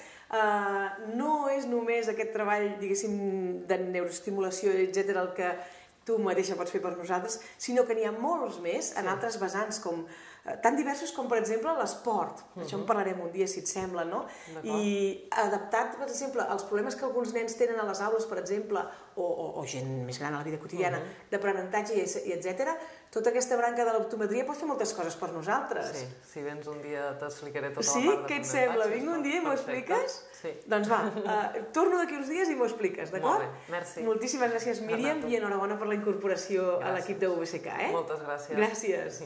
[SPEAKER 2] No és només aquest treball, diguéssim, de neuroestimulació, etcètera, el que tu mateixa pots fer per nosaltres, sinó que n'hi ha molts més en altres vessants, tan diversos com, per exemple, l'esport. Això en parlarem un dia, si et sembla, no? I adaptat, per exemple, als problemes que alguns nens tenen a les aules, per exemple, o gent més gran a la vida quotidiana, d'aprenentatge i etcètera, tota aquesta branca de l'optometria pot fer moltes coses per nosaltres.
[SPEAKER 6] Sí, si vens un dia t'explicaré tota la
[SPEAKER 2] part
[SPEAKER 6] d'aprenentatge.
[SPEAKER 2] Sí? Què et sembla? Vinc un dia i m'ho expliques?
[SPEAKER 6] Sí.
[SPEAKER 2] Doncs va, torno d'aquí uns dies i m'ho expliques, d'acord?
[SPEAKER 6] Molt bé, merci.
[SPEAKER 2] Moltíssimes gràcies, Míriam, i enhorabona per la incorporació a l'equip de U B C K.
[SPEAKER 6] Moltes gràcies.
[SPEAKER 2] Gràcies.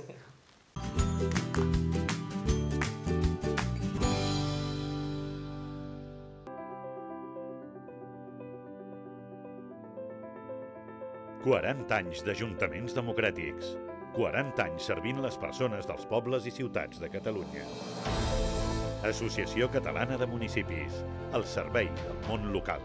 [SPEAKER 1] quaranta anys d'ajuntaments democràtics. quaranta anys servint les persones dels pobles i ciutats de Catalunya. Associació Catalana de Municipis. El servei del món local.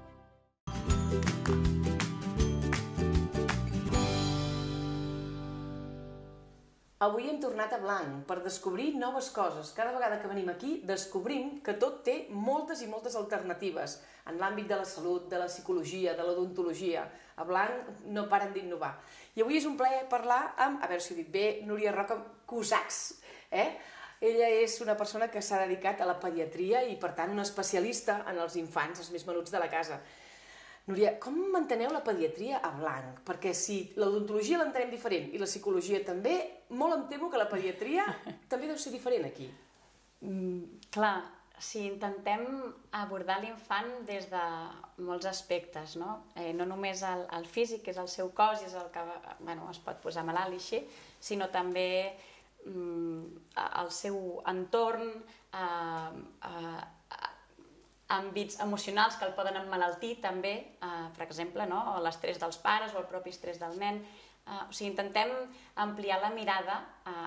[SPEAKER 2] Avui hem tornat a blanc per descobrir noves coses. Cada vegada que venim aquí descobrim que tot té moltes i moltes alternatives en l'àmbit de la salut, de la psicologia, de l'odontologia. A blanc no paren d'innovar. I avui és un plaer parlar amb, a veure si ho dic bé, Núria Roca Cusacs. Ella és una persona que s'ha dedicat a la pediatria i, per tant, una especialista en els infants, els més menuts de la casa. Núria, com manteneu la pediatria a blanc? Perquè si l'odontologia l'entenem diferent i la psicologia també, molt em temo que la pediatria també deu ser diferent aquí.
[SPEAKER 7] Mm, clar, si intentem abordar l'infant des de molts aspectes, no? Eh, no només el, el físic, que és el seu cos i és el que bueno, es pot posar malalt i així, sinó també mm, el seu entorn, eh, eh, àmbits emocionals que el poden emmalaltir també, eh, per exemple, no? O l'estrès dels pares o el propi estrès del nen. Eh, o sigui, intentem ampliar la mirada eh,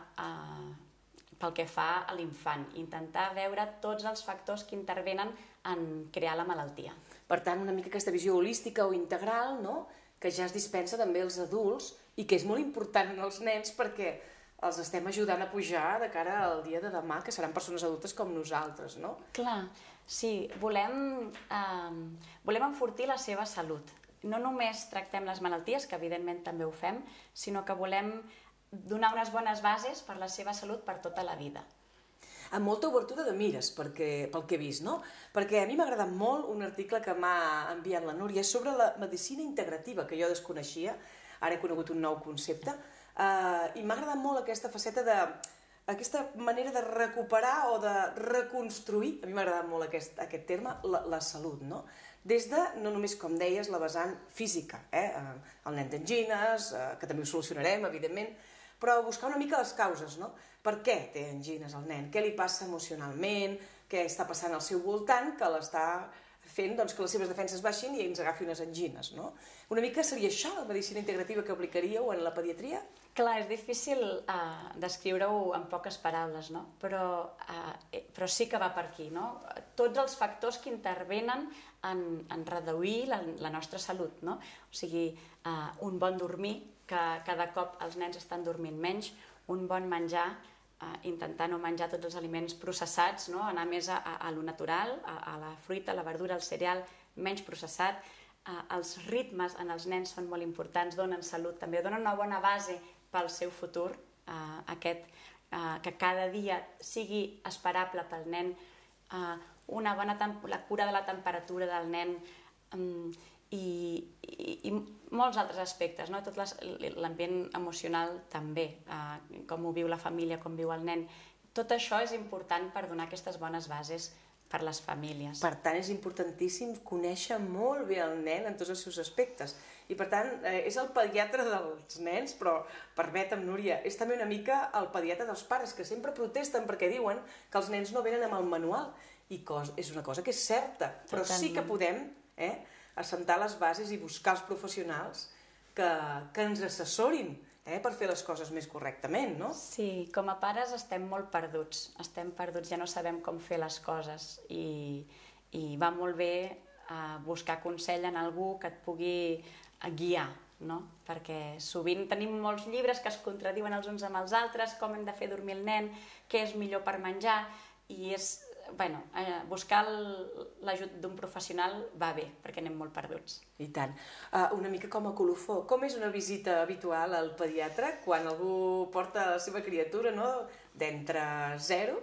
[SPEAKER 7] eh, pel que fa a l'infant, intentar veure tots els factors que intervenen en crear la malaltia.
[SPEAKER 2] Per tant, una mica aquesta visió holística o integral, no? Que ja es dispensa també als adults i que és molt important en els nens perquè els estem ajudant a pujar de cara al dia de demà, que seran persones adultes com nosaltres, no?
[SPEAKER 7] Clar, sí, volem, eh, volem enfortir la seva salut. No només tractem les malalties, que evidentment també ho fem, sinó que volem donar unes bones bases per la seva salut per tota la vida.
[SPEAKER 2] Amb molta obertura de mires, perquè, pel que he vist, no? Perquè a mi m'ha agradat molt un article que m'ha enviat la Núria sobre la medicina integrativa, que jo desconeixia, ara he conegut un nou concepte, Uh, i m'ha agradat molt aquesta faceta de... aquesta manera de recuperar o de reconstruir, a mi m'ha agradat molt aquest, aquest terme, la, la salut, no? Des de, no només, com deies, la vessant física, eh? El nen té angines, eh, que també ho solucionarem, evidentment, però buscar una mica les causes, no? Per què té angines el nen? Què li passa emocionalment? Què està passant al seu voltant que l'està fent doncs, que les seves defenses baixin i ens agafi unes angines, no? Una mica seria això, la medicina integrativa que aplicaríeu en la pediatria?
[SPEAKER 7] Clar, és difícil uh, descriure-ho en poques paraules, no? Però, uh, però sí que va per aquí, no? Tots els factors que intervenen en, en reduir la, la nostra salut, no? O sigui, uh, un bon dormir, que cada cop els nens estan dormint menys, un bon menjar, Uh, intentar no menjar tots els aliments processats, no? Anar més a, a, a lo natural, a, a la fruita, a la verdura, al cereal, menys processat. Uh, els ritmes en els nens són molt importants, donen salut, també donen una bona base pel seu futur, uh, aquest, uh, que cada dia sigui esperable pel nen, uh, una bona la cura de la temperatura del nen, um, i, i, i molts altres aspectes, no? Tot l'ambient emocional també, eh, com ho viu la família, com viu el nen. Tot això és important per donar aquestes bones bases per les famílies.
[SPEAKER 2] Per tant, és importantíssim conèixer molt bé el nen en tots els seus aspectes. I per tant, eh, és el pediatre dels nens, però, permetem, Núria, és també una mica el pediatre dels pares, que sempre protesten perquè diuen que els nens no venen amb el manual. I cos, és una cosa que és certa, però Totalment. Sí que podem... Eh, assentar les bases i buscar els professionals que, que ens assessorin eh, per fer les coses més correctament, no?
[SPEAKER 7] Sí, com a pares estem molt perduts, estem perduts, ja no sabem com fer les coses i, i va molt bé eh, buscar consell en algú que et pugui guiar, no? Perquè sovint tenim molts llibres que es contradiuen els uns amb els altres, com hem de fer dormir el nen, què és millor per menjar, i és... Bueno, eh, buscar l'ajut d'un professional va bé, perquè anem molt perduts.
[SPEAKER 2] I tant. Uh, una mica com a colofó. Com és una visita habitual al pediatre quan algú porta la seva criatura, no?, d'entre zero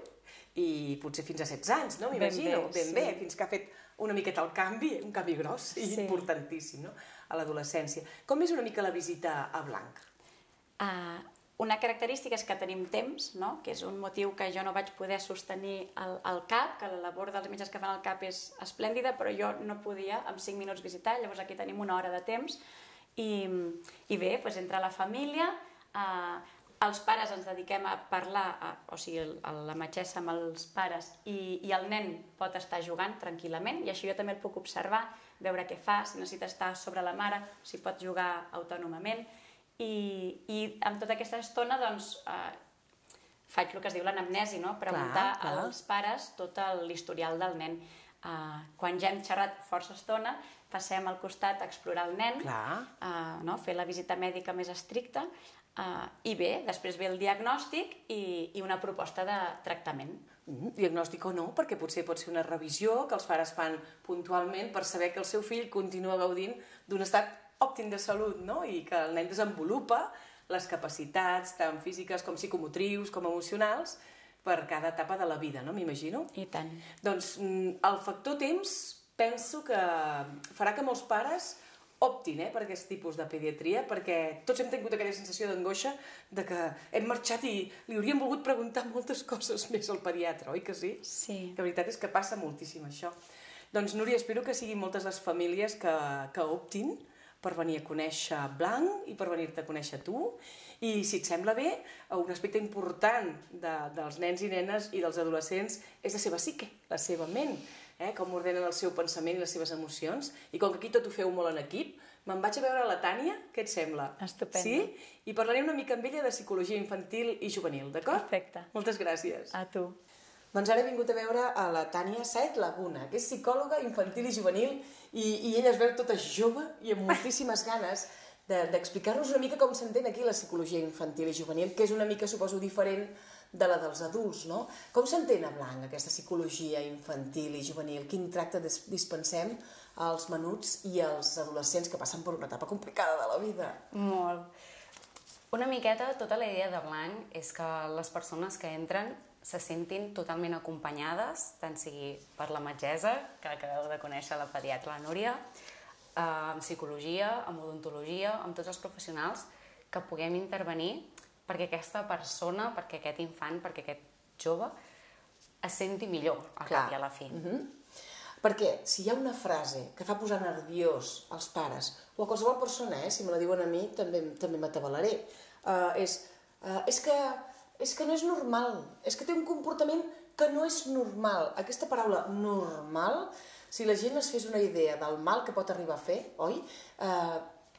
[SPEAKER 2] i potser fins a setze anys, no?, m'imagino. Ben bé, ben bé, sí. Fins que ha fet una miqueta el canvi, un canvi gros i sí. Importantíssim, no?, a l'adolescència. Com és una mica la visita a blanc?
[SPEAKER 7] Uh, Una característica és que tenim temps, no? Que és un motiu que jo no vaig poder sostenir al, al C A P, que la labor dels metges que fan al C A P és esplèndida, però jo no podia en cinc minuts visitar, llavors aquí tenim una hora de temps. I, i bé, doncs entre la família, eh, els pares ens dediquem a parlar, a, o sigui, el, la metgessa amb els pares, i, i el nen pot estar jugant tranquil·lament, i això jo també el puc observar, veure què fa, si necessita estar sobre la mare, si pot jugar autònomament. I, i amb tota aquesta estona doncs, eh, faig el que es diu l'anamnesi, no? Preguntar clar, clar. als pares tot l'historial del nen. Eh, quan ja hem xerrat força estona, passem al costat a explorar el nen, eh, no? Fer la visita mèdica més estricta, eh, i bé, després ve el diagnòstic i, i una proposta de tractament.
[SPEAKER 2] Mm, diagnòstic o no, perquè potser pot ser una revisió que els pares fan puntualment per saber que el seu fill continua gaudint d'un estat òptim de salut, no? I que el nen desenvolupa les capacitats tant físiques com psicomotrius, com emocionals, per cada etapa de la vida, no? M'imagino.
[SPEAKER 7] I tant.
[SPEAKER 2] Doncs el factor temps penso que farà que molts pares optin eh, per aquest tipus de pediatria, perquè tots hem tingut aquella sensació d'angoixa de que hem marxat i li hauríem volgut preguntar moltes coses més al pediatre, oi que sí?
[SPEAKER 7] Sí.
[SPEAKER 2] La veritat és que passa moltíssim això. Doncs, Núria, espero que siguin moltes les famílies que, que optin per venir a conèixer Blanc i per venir-te a conèixer tu. I, si et sembla bé, un aspecte important de, dels nens i nenes i dels adolescents és la seva psique, la seva ment, eh? Com ordenen el seu pensament i les seves emocions. I com que aquí tot ho feu molt en equip, me'n vaig a veure la Tània, què et sembla?
[SPEAKER 7] Estupendo.
[SPEAKER 2] Sí? I parlaré una mica amb ella de psicologia infantil i juvenil, d'acord?
[SPEAKER 7] Perfecte.
[SPEAKER 2] Moltes gràcies.
[SPEAKER 7] A tu.
[SPEAKER 2] Doncs ara he vingut a veure a la Tània Saez Laguna, que és psicòloga infantil i juvenil, i, i ella es veu tota jove i amb moltíssimes ganes d'explicar-nos una mica com s'entén aquí la psicologia infantil i juvenil, que és una mica, suposo, diferent de la dels adults, no? Com s'entén a Blanc aquesta psicologia infantil i juvenil? Quin tracte dispensem als menuts i als adolescents que passen per una etapa complicada de la vida?
[SPEAKER 8] Molt. Una miqueta, tota la idea de Blanc és que les persones que entren se sentin totalment acompanyades, tant sigui per la metgessa, que acabeu de conèixer la pediatra la Núria, amb psicologia, amb odontologia, amb tots els professionals que puguem intervenir perquè aquesta persona, perquè aquest infant, perquè aquest jove es senti millor al cap i a la fi.
[SPEAKER 2] Uh-huh. Perquè si hi ha una frase que fa posar nerviós als pares, o a qualsevol persona, eh, si me la diuen a mi, també, també m'atabalaré, uh, és, uh, és, que, és que no és normal, és que té un comportament que no és normal. Aquesta paraula normal, si la gent es fes una idea del mal que pot arribar a fer, oi? Uh,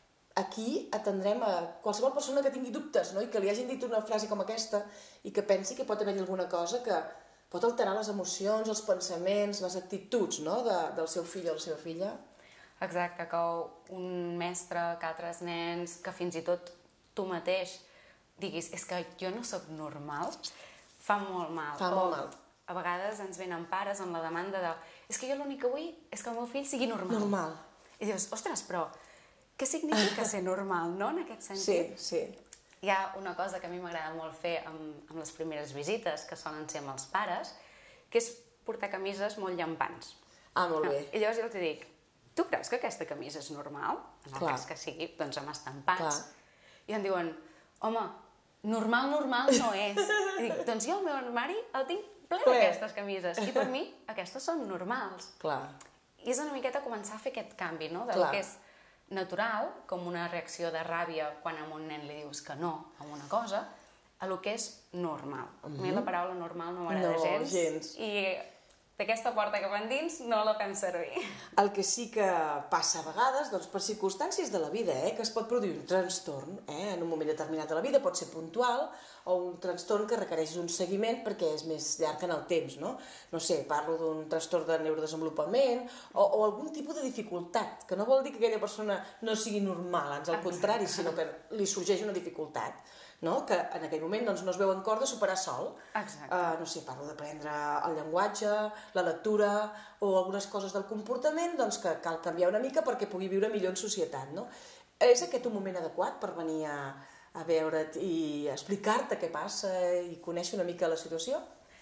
[SPEAKER 2] aquí atendrem a qualsevol persona que tingui dubtes, no? I que li hagin dit una frase com aquesta i que pensi que pot haver-hi alguna cosa que pot alterar les emocions, els pensaments, les actituds, no? de, del seu fill o la seva filla.
[SPEAKER 8] Exacte, que un mestre, que altres nens, que fins i tot tu mateix diguis és que jo no sóc normal, fa molt mal.
[SPEAKER 2] Fa molt mal.
[SPEAKER 8] A vegades ens venen pares amb la demanda de és que jo l'únic que vull és que el meu fill sigui normal.
[SPEAKER 2] Normal.
[SPEAKER 8] I dius, ostres, però què significa ser normal, no?, en aquest sentit?
[SPEAKER 2] Sí, sí.
[SPEAKER 8] Hi ha una cosa que a mi m'agrada molt fer amb, amb les primeres visites, que solen ser amb els pares, que és portar camises molt llampants.
[SPEAKER 2] Ah, molt bé.
[SPEAKER 8] I llavors jo els dic, tu creus que aquesta camisa és normal? En el
[SPEAKER 2] Clar.
[SPEAKER 8] cas que sigui, doncs amb estampats.
[SPEAKER 2] Clar.
[SPEAKER 8] I em diuen, home, normal, normal no és. I dic, doncs jo el meu armari el tinc ple
[SPEAKER 2] Ple.
[SPEAKER 8] d'aquestes camises. I per mi aquestes són normals.
[SPEAKER 2] Clar.
[SPEAKER 8] I és una miqueta començar a fer aquest canvi, no? Del
[SPEAKER 2] Clar.
[SPEAKER 8] que és natural, com una reacció de ràbia quan a un nen li dius que no a una cosa, a lo que és normal. A mi la paraula normal no m'agrada
[SPEAKER 2] No,
[SPEAKER 8] gens.
[SPEAKER 2] gens.
[SPEAKER 8] I d'aquesta porta cap endins no la fem servir.
[SPEAKER 2] El que sí que passa a vegades, doncs per circumstàncies de la vida, eh, que es pot produir un trastorn eh, en un moment determinat de la vida, pot ser puntual, o un trastorn que requereix un seguiment perquè és més llarg en el temps, no? No sé, parlo d'un trastorn de neurodesenvolupament o, o algun tipus de dificultat, que no vol dir que aquella persona no sigui normal, ans al contrari, sinó que li sorgeix una dificultat, no? Que en aquell moment doncs, no es veu en cor de superar sol.
[SPEAKER 8] Exacte.
[SPEAKER 2] Uh, no sé, parlo d'aprendre el llenguatge, la lectura o algunes coses del comportament doncs, que cal canviar una mica perquè pugui viure millor en societat, no? És aquest un moment adequat per venir a, a veure't i explicar-te què passa i conèixer una mica la situació?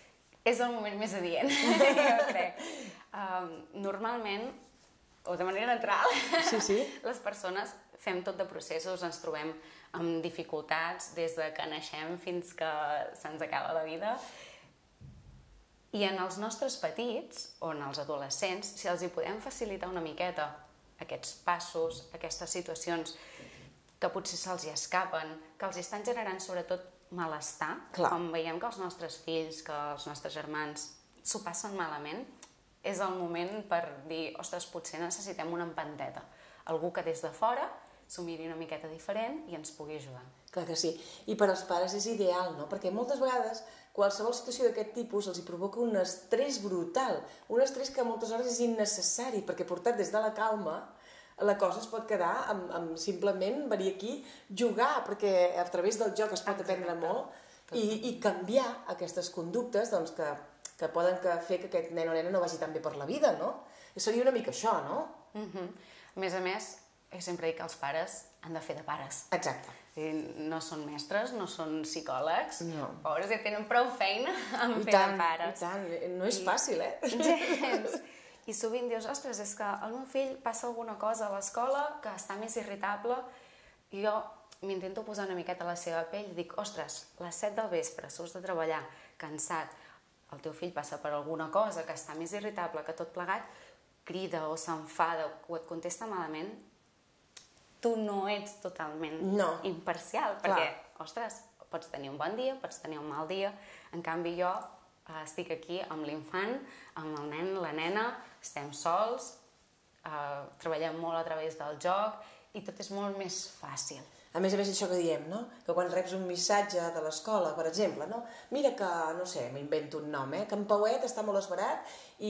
[SPEAKER 8] És el moment més adient, jo crec. Um, normalment, o de manera natural,
[SPEAKER 2] sí, sí.
[SPEAKER 8] les persones fem tot de processos, ens trobem amb dificultats des de que naixem fins que se'ns acaba la vida. I en els nostres petits, o en els adolescents, si els hi podem facilitar una miqueta aquests passos, aquestes situacions que potser se'ls hi escapen, que els estan generant sobretot malestar,
[SPEAKER 2] Clar.
[SPEAKER 8] com veiem que els nostres fills, que els nostres germans s'ho passen malament, és el moment per dir, ostres, potser necessitem una empanteta, algú que des de fora s'ho miri una miqueta diferent i ens pugui ajudar.
[SPEAKER 2] Clar que sí. I per als pares és ideal, no? Perquè moltes vegades qualsevol situació d'aquest tipus els hi provoca un estrès brutal, un estrès que moltes hores és innecessari, perquè portat des de la calma la cosa es pot quedar amb, amb simplement venir aquí, jugar, perquè a través del joc es pot aprendre molt, i, i canviar aquestes conductes doncs, que, que poden que fer que aquest nen o nena no vagi tan bé per la vida, no? Seria una mica això, no?
[SPEAKER 8] Uh-huh. A més a més, jo sempre dic que els pares han de fer de pares.
[SPEAKER 2] Exacte.
[SPEAKER 8] No són mestres, no són psicòlegs,
[SPEAKER 2] no.
[SPEAKER 8] Pobres ja tenen prou feina en
[SPEAKER 2] I
[SPEAKER 8] fer
[SPEAKER 2] tant,
[SPEAKER 8] de pares.
[SPEAKER 2] I tant, no és
[SPEAKER 8] I...
[SPEAKER 2] fàcil, eh?
[SPEAKER 8] Gens. I sovint dius, ostres, és que el meu fill passa alguna cosa a l'escola que està més irritable, i jo m'intento posar una miqueta a la seva pell i dic, ostres, les set del vespre, surts de treballar, cansat, el teu fill passa per alguna cosa que està més irritable que tot plegat, crida o s'enfada o et contesta malament, tu no ets totalment
[SPEAKER 2] no.
[SPEAKER 8] imparcial,
[SPEAKER 2] Clar.
[SPEAKER 8] perquè, ostres, pots tenir un bon dia, pots tenir un mal dia, en canvi jo eh, estic aquí amb l'infant, amb el nen, la nena, estem sols, eh, treballem molt a través del joc i tot és molt més fàcil.
[SPEAKER 2] A més a més, això que diem, no? Que quan reps un missatge de l'escola, per exemple, no? Mira que, no sé, m'invento un nom, eh? Que en Pauet està molt esverat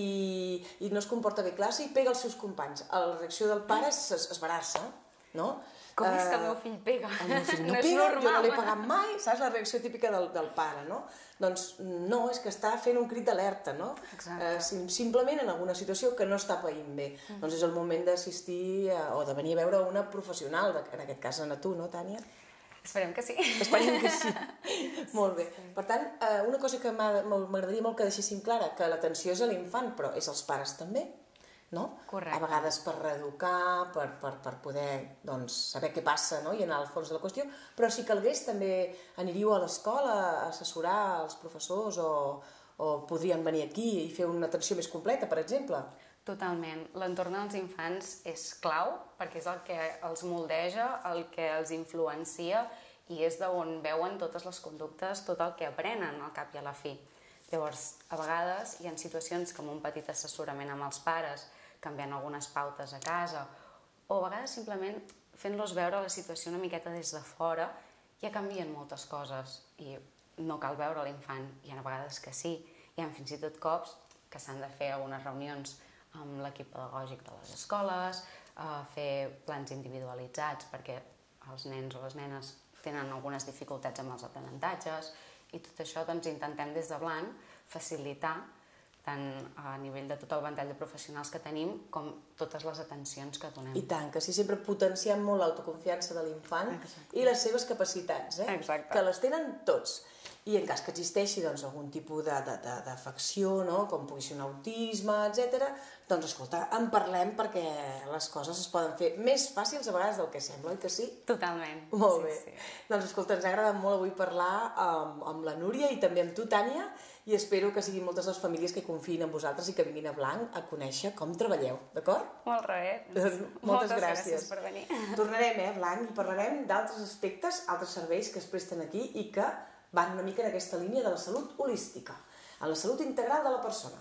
[SPEAKER 2] i, i no es comporta bé a classe i pega els seus companys. La reacció del pare es, es esbarassa, no?
[SPEAKER 8] Com és que el meu fill pega?
[SPEAKER 2] El meu fill no,
[SPEAKER 8] No és
[SPEAKER 2] pega, jo no
[SPEAKER 8] normal.
[SPEAKER 2] l'he pagat mai, saps? La reacció típica del, del pare, no? Doncs no, és que està fent un crit d'alerta, no?
[SPEAKER 8] Exacte.
[SPEAKER 2] Eh, sim- simplement en alguna situació que no està païnt bé. Mm. Doncs és el moment d'assistir a, o de venir a veure una professional, de- en aquest cas a tu, no, Tània?
[SPEAKER 8] Esperem que sí.
[SPEAKER 2] Esperem que sí. Molt bé. Per tant, eh, una cosa que m'ha- m'agradaria molt que deixéssim clara, que l'atenció és a l'infant, però és als pares també, no?
[SPEAKER 8] Correcte.
[SPEAKER 2] A vegades per reeducar, per, per, per poder doncs, saber què passa, no? I anar al fons de la qüestió, però si calgués també aniríeu a l'escola a assessorar els professors o, o podrien venir aquí i fer una atenció més completa, per exemple.
[SPEAKER 8] Totalment. L'entorn dels infants és clau perquè és el que els moldeja, el que els influencia i és d'on veuen totes les conductes, tot el que aprenen al cap i a la fi. Llavors, a vegades hi ha situacions com un petit assessorament amb els pares, canviant algunes pautes a casa, o a vegades simplement fent-los veure la situació una miqueta des de fora, ja canvien moltes coses i no cal veure l'infant. Hi ha vegades que sí, hi ha fins i tot cops que s'han de fer algunes reunions amb l'equip pedagògic de les escoles, eh, fer plans individualitzats perquè els nens o les nenes tenen algunes dificultats amb els aprenentatges i tot això doncs, intentem des de Blanc facilitar tant a nivell de tot el ventall de professionals que tenim com totes les atencions que donem.
[SPEAKER 2] I tant, que sí, sempre potenciem molt l'autoconfiança de l'infant i les seves capacitats, eh?
[SPEAKER 8] Exacte.
[SPEAKER 2] Que les tenen tots. I en cas que existeixi doncs, algun tipus de- de- de- d'afecció, no? Com pugui ser un autisme, etcètera, doncs escolta, en parlem perquè les coses es poden fer més fàcils a vegades del que sembla, oi que sí?
[SPEAKER 8] Totalment.
[SPEAKER 2] Molt
[SPEAKER 8] sí,
[SPEAKER 2] bé.
[SPEAKER 8] Sí.
[SPEAKER 2] Doncs escolta, ens ha agradat molt avui parlar amb, amb la Núria i també amb tu, Tània, i espero que siguin moltes les famílies que confiïn en vosaltres i que vinguin a Blanc a conèixer com treballeu, d'acord?
[SPEAKER 8] Molt bé.
[SPEAKER 2] Doncs moltes,
[SPEAKER 8] Moltes
[SPEAKER 2] gràcies.
[SPEAKER 8] gràcies per venir.
[SPEAKER 2] Tornarem, eh, Blanc, i parlarem d'altres aspectes, altres serveis que es presten aquí i que van una mica en aquesta línia de la salut holística, en la salut integral de la persona.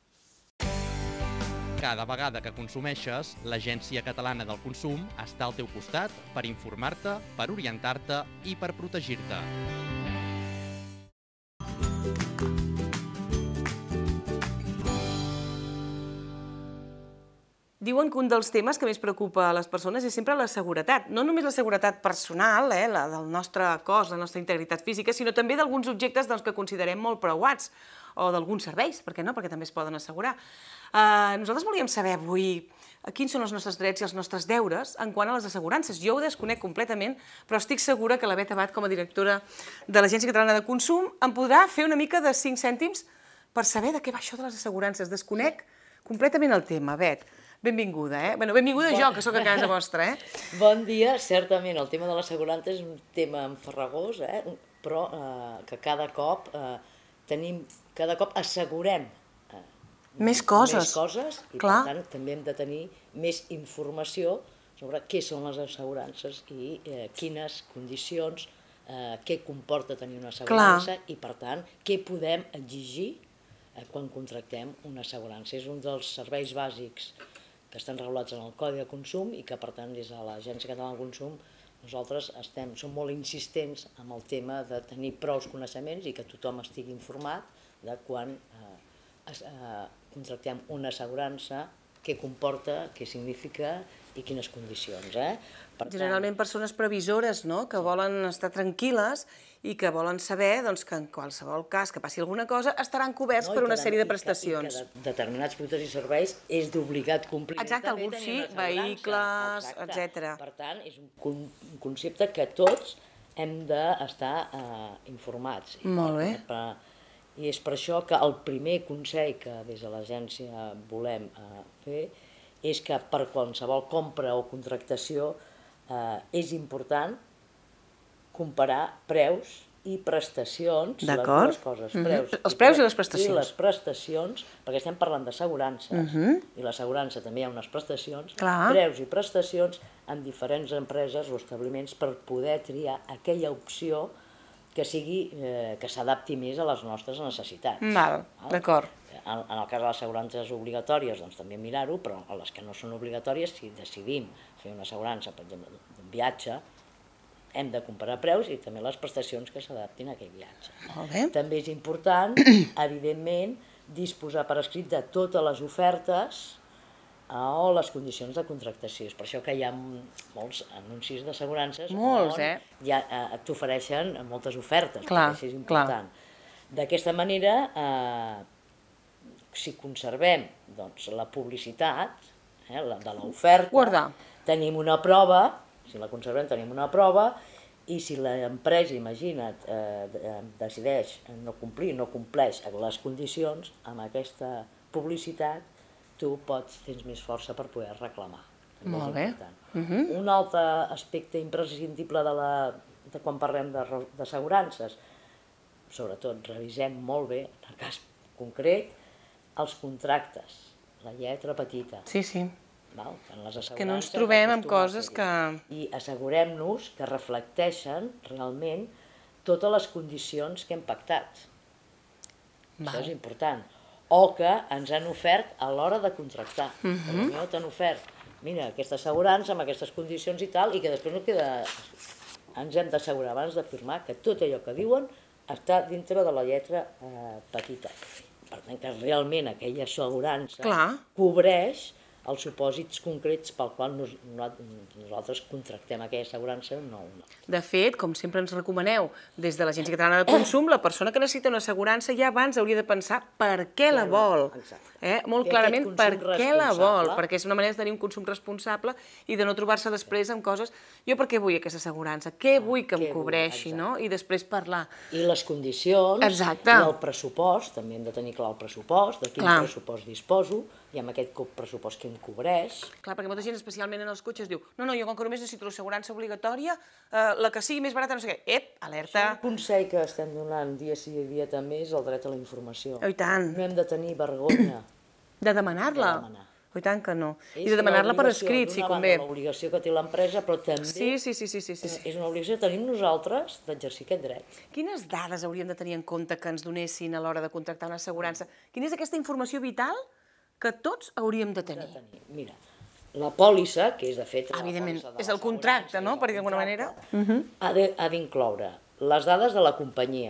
[SPEAKER 9] Cada vegada que consumeixes, l'Agència Catalana del Consum està al teu costat per informar-te, per orientar-te i per protegir-te.
[SPEAKER 2] Diuen que un dels temes que més preocupa a les persones és sempre la seguretat. No només la seguretat personal, eh, la del nostre cos, la nostra integritat física, sinó també d'alguns objectes doncs, que considerem molt preuats, o d'alguns serveis, per què no? Perquè també es poden assegurar. Uh, nosaltres volíem saber avui quins són els nostres drets i els nostres deures en quant a les assegurances. Jo ho desconec completament, però estic segura que la Bet Abad, com a directora de l'Agència Catalana de Consum, em podrà fer una mica de cinc cèntims per saber de què va això de les assegurances. Desconec completament el tema, Bet. Benvinguda, eh? Bueno, benvinguda bon... jo, que sóc a casa vostra, eh?
[SPEAKER 10] Bon dia. Certament, el tema de l'assegurança és un tema enfarragós, eh? Però eh, que cada cop eh, tenim, cada cop assegurem eh,
[SPEAKER 2] més coses.
[SPEAKER 10] Més coses i,
[SPEAKER 2] clar,
[SPEAKER 10] per tant, també hem de tenir més informació sobre què són les assegurances i eh, quines condicions, eh, què comporta tenir una assegurança
[SPEAKER 2] clar,
[SPEAKER 10] i, per tant, què podem exigir eh, quan contractem una assegurança. És un dels serveis bàsics que estan regulats en el Codi de Consum i que, per tant, des de l'Agència Catalana de Consum nosaltres estem, som molt insistents amb el tema de tenir prous coneixements i que tothom estigui informat de quan eh, es, eh, contractem una assegurança, què comporta, què significa i quines condicions. Eh? Per
[SPEAKER 2] generalment persones previsores, no?, que volen estar tranquil·les i que volen saber doncs, que en qualsevol cas que passi alguna cosa estaran coberts
[SPEAKER 10] no,
[SPEAKER 2] per una
[SPEAKER 10] de,
[SPEAKER 2] sèrie de
[SPEAKER 10] i que,
[SPEAKER 2] prestacions.
[SPEAKER 10] I que de, determinats productes i serveis és d'obligat compliment.
[SPEAKER 2] Exacte, alguns sí, vehicles, etcètera.
[SPEAKER 10] Per tant, és un, un concepte que tots hem d'estar eh, informats.
[SPEAKER 2] Molt bé.
[SPEAKER 10] Per, I és per això que el primer consell que des de l'agència volem fer és que per qualsevol compra o contractació és important comparar preus i prestacions, les dues coses.
[SPEAKER 2] Els preus i les prestacions.
[SPEAKER 10] I les prestacions, perquè estem parlant d'assegurances, i l'assegurança també hi ha unes prestacions, preus i prestacions en diferents empreses o establiments per poder triar aquella opció que sigui, que s'adapti més a les nostres necessitats.
[SPEAKER 2] D'acord.
[SPEAKER 10] En el cas de les assegurances obligatòries, doncs també mirar-ho, però a les que no són obligatòries, si decidim fer una assegurança, per exemple, d'un viatge, hem de comparar preus i també les prestacions que s'adaptin a aquell viatge. També és important, evidentment, disposar per escrit de totes les ofertes o les condicions de contractació. És per això que hi ha molts anuncis d'assegurances
[SPEAKER 2] on
[SPEAKER 10] t'ofereixen moltes ofertes, perquè això és important. D'aquesta manera, si conservem la publicitat de l'oferta, tenim una prova. Si la conservem tenim una prova i si l'empresa, imagina't, decideix no complir, no compleix les condicions, amb aquesta publicitat tu pots, tens més força per poder reclamar.
[SPEAKER 2] Molt bé.
[SPEAKER 10] Un altre aspecte imprescindible de quan parlem d'assegurances, sobretot revisem molt bé, en el cas concret, els contractes, la lletra petita.
[SPEAKER 2] Sí, sí.
[SPEAKER 10] Que
[SPEAKER 2] no ens trobem amb coses que...
[SPEAKER 10] I assegurem-nos que reflecteixen realment totes les condicions que hem pactat. Això és important. O que ens han ofert a l'hora de contractar. Potser t'han ofert, mira, aquesta assegurança amb aquestes condicions i tal, i que després no queda... Ens hem d'assegurar abans de firmar que tot allò que diuen està dintre de la lletra petita. Per tant, que realment aquella assegurança cobreix els supòsits concrets pel qual nosaltres contractem aquella assegurança, no una.
[SPEAKER 2] De fet, com sempre ens recomaneu, des de l'Agència Catalana de Consum, la persona que necessita una assegurança ja abans hauria de pensar per què la vol. Molt clarament per què la vol, perquè és una manera de tenir un consum responsable i de no trobar-se després amb coses, jo per què vull aquesta assegurança, què vull que em cobreixi, i després parlar.
[SPEAKER 10] I les condicions, i el pressupost, també hem de tenir clar el pressupost, de quin pressupost disposo, i amb aquest pressupost que em cobreix.
[SPEAKER 2] Clar, perquè molta gent, especialment en els cotxes, diu no, no, jo com que només necessito l'assegurança obligatòria, la que sigui més barata, no sé què. Ep, alerta.
[SPEAKER 10] Un consell que estem donant dia sí i dia també és el dret a la informació.
[SPEAKER 2] Oh, i tant.
[SPEAKER 10] No hem de tenir vergonya.
[SPEAKER 2] De demanar-la? De demanar. Oh, i tant que no. I de demanar-la per escrit, si convé.
[SPEAKER 10] És l'obligació que té l'empresa, però també és una obligació que tenim nosaltres d'exercir aquest dret.
[SPEAKER 2] Quines dades hauríem de tenir en compte que ens donessin a l'hora de contractar una assegurança? Quina és aquesta informació vital que tots hauríem de tenir?
[SPEAKER 10] Mira, la pòlissa, que és de fet...
[SPEAKER 2] Evidentment, és el contracte, no?, per dir d'alguna manera.
[SPEAKER 10] Ha d'incloure les dades de la companyia,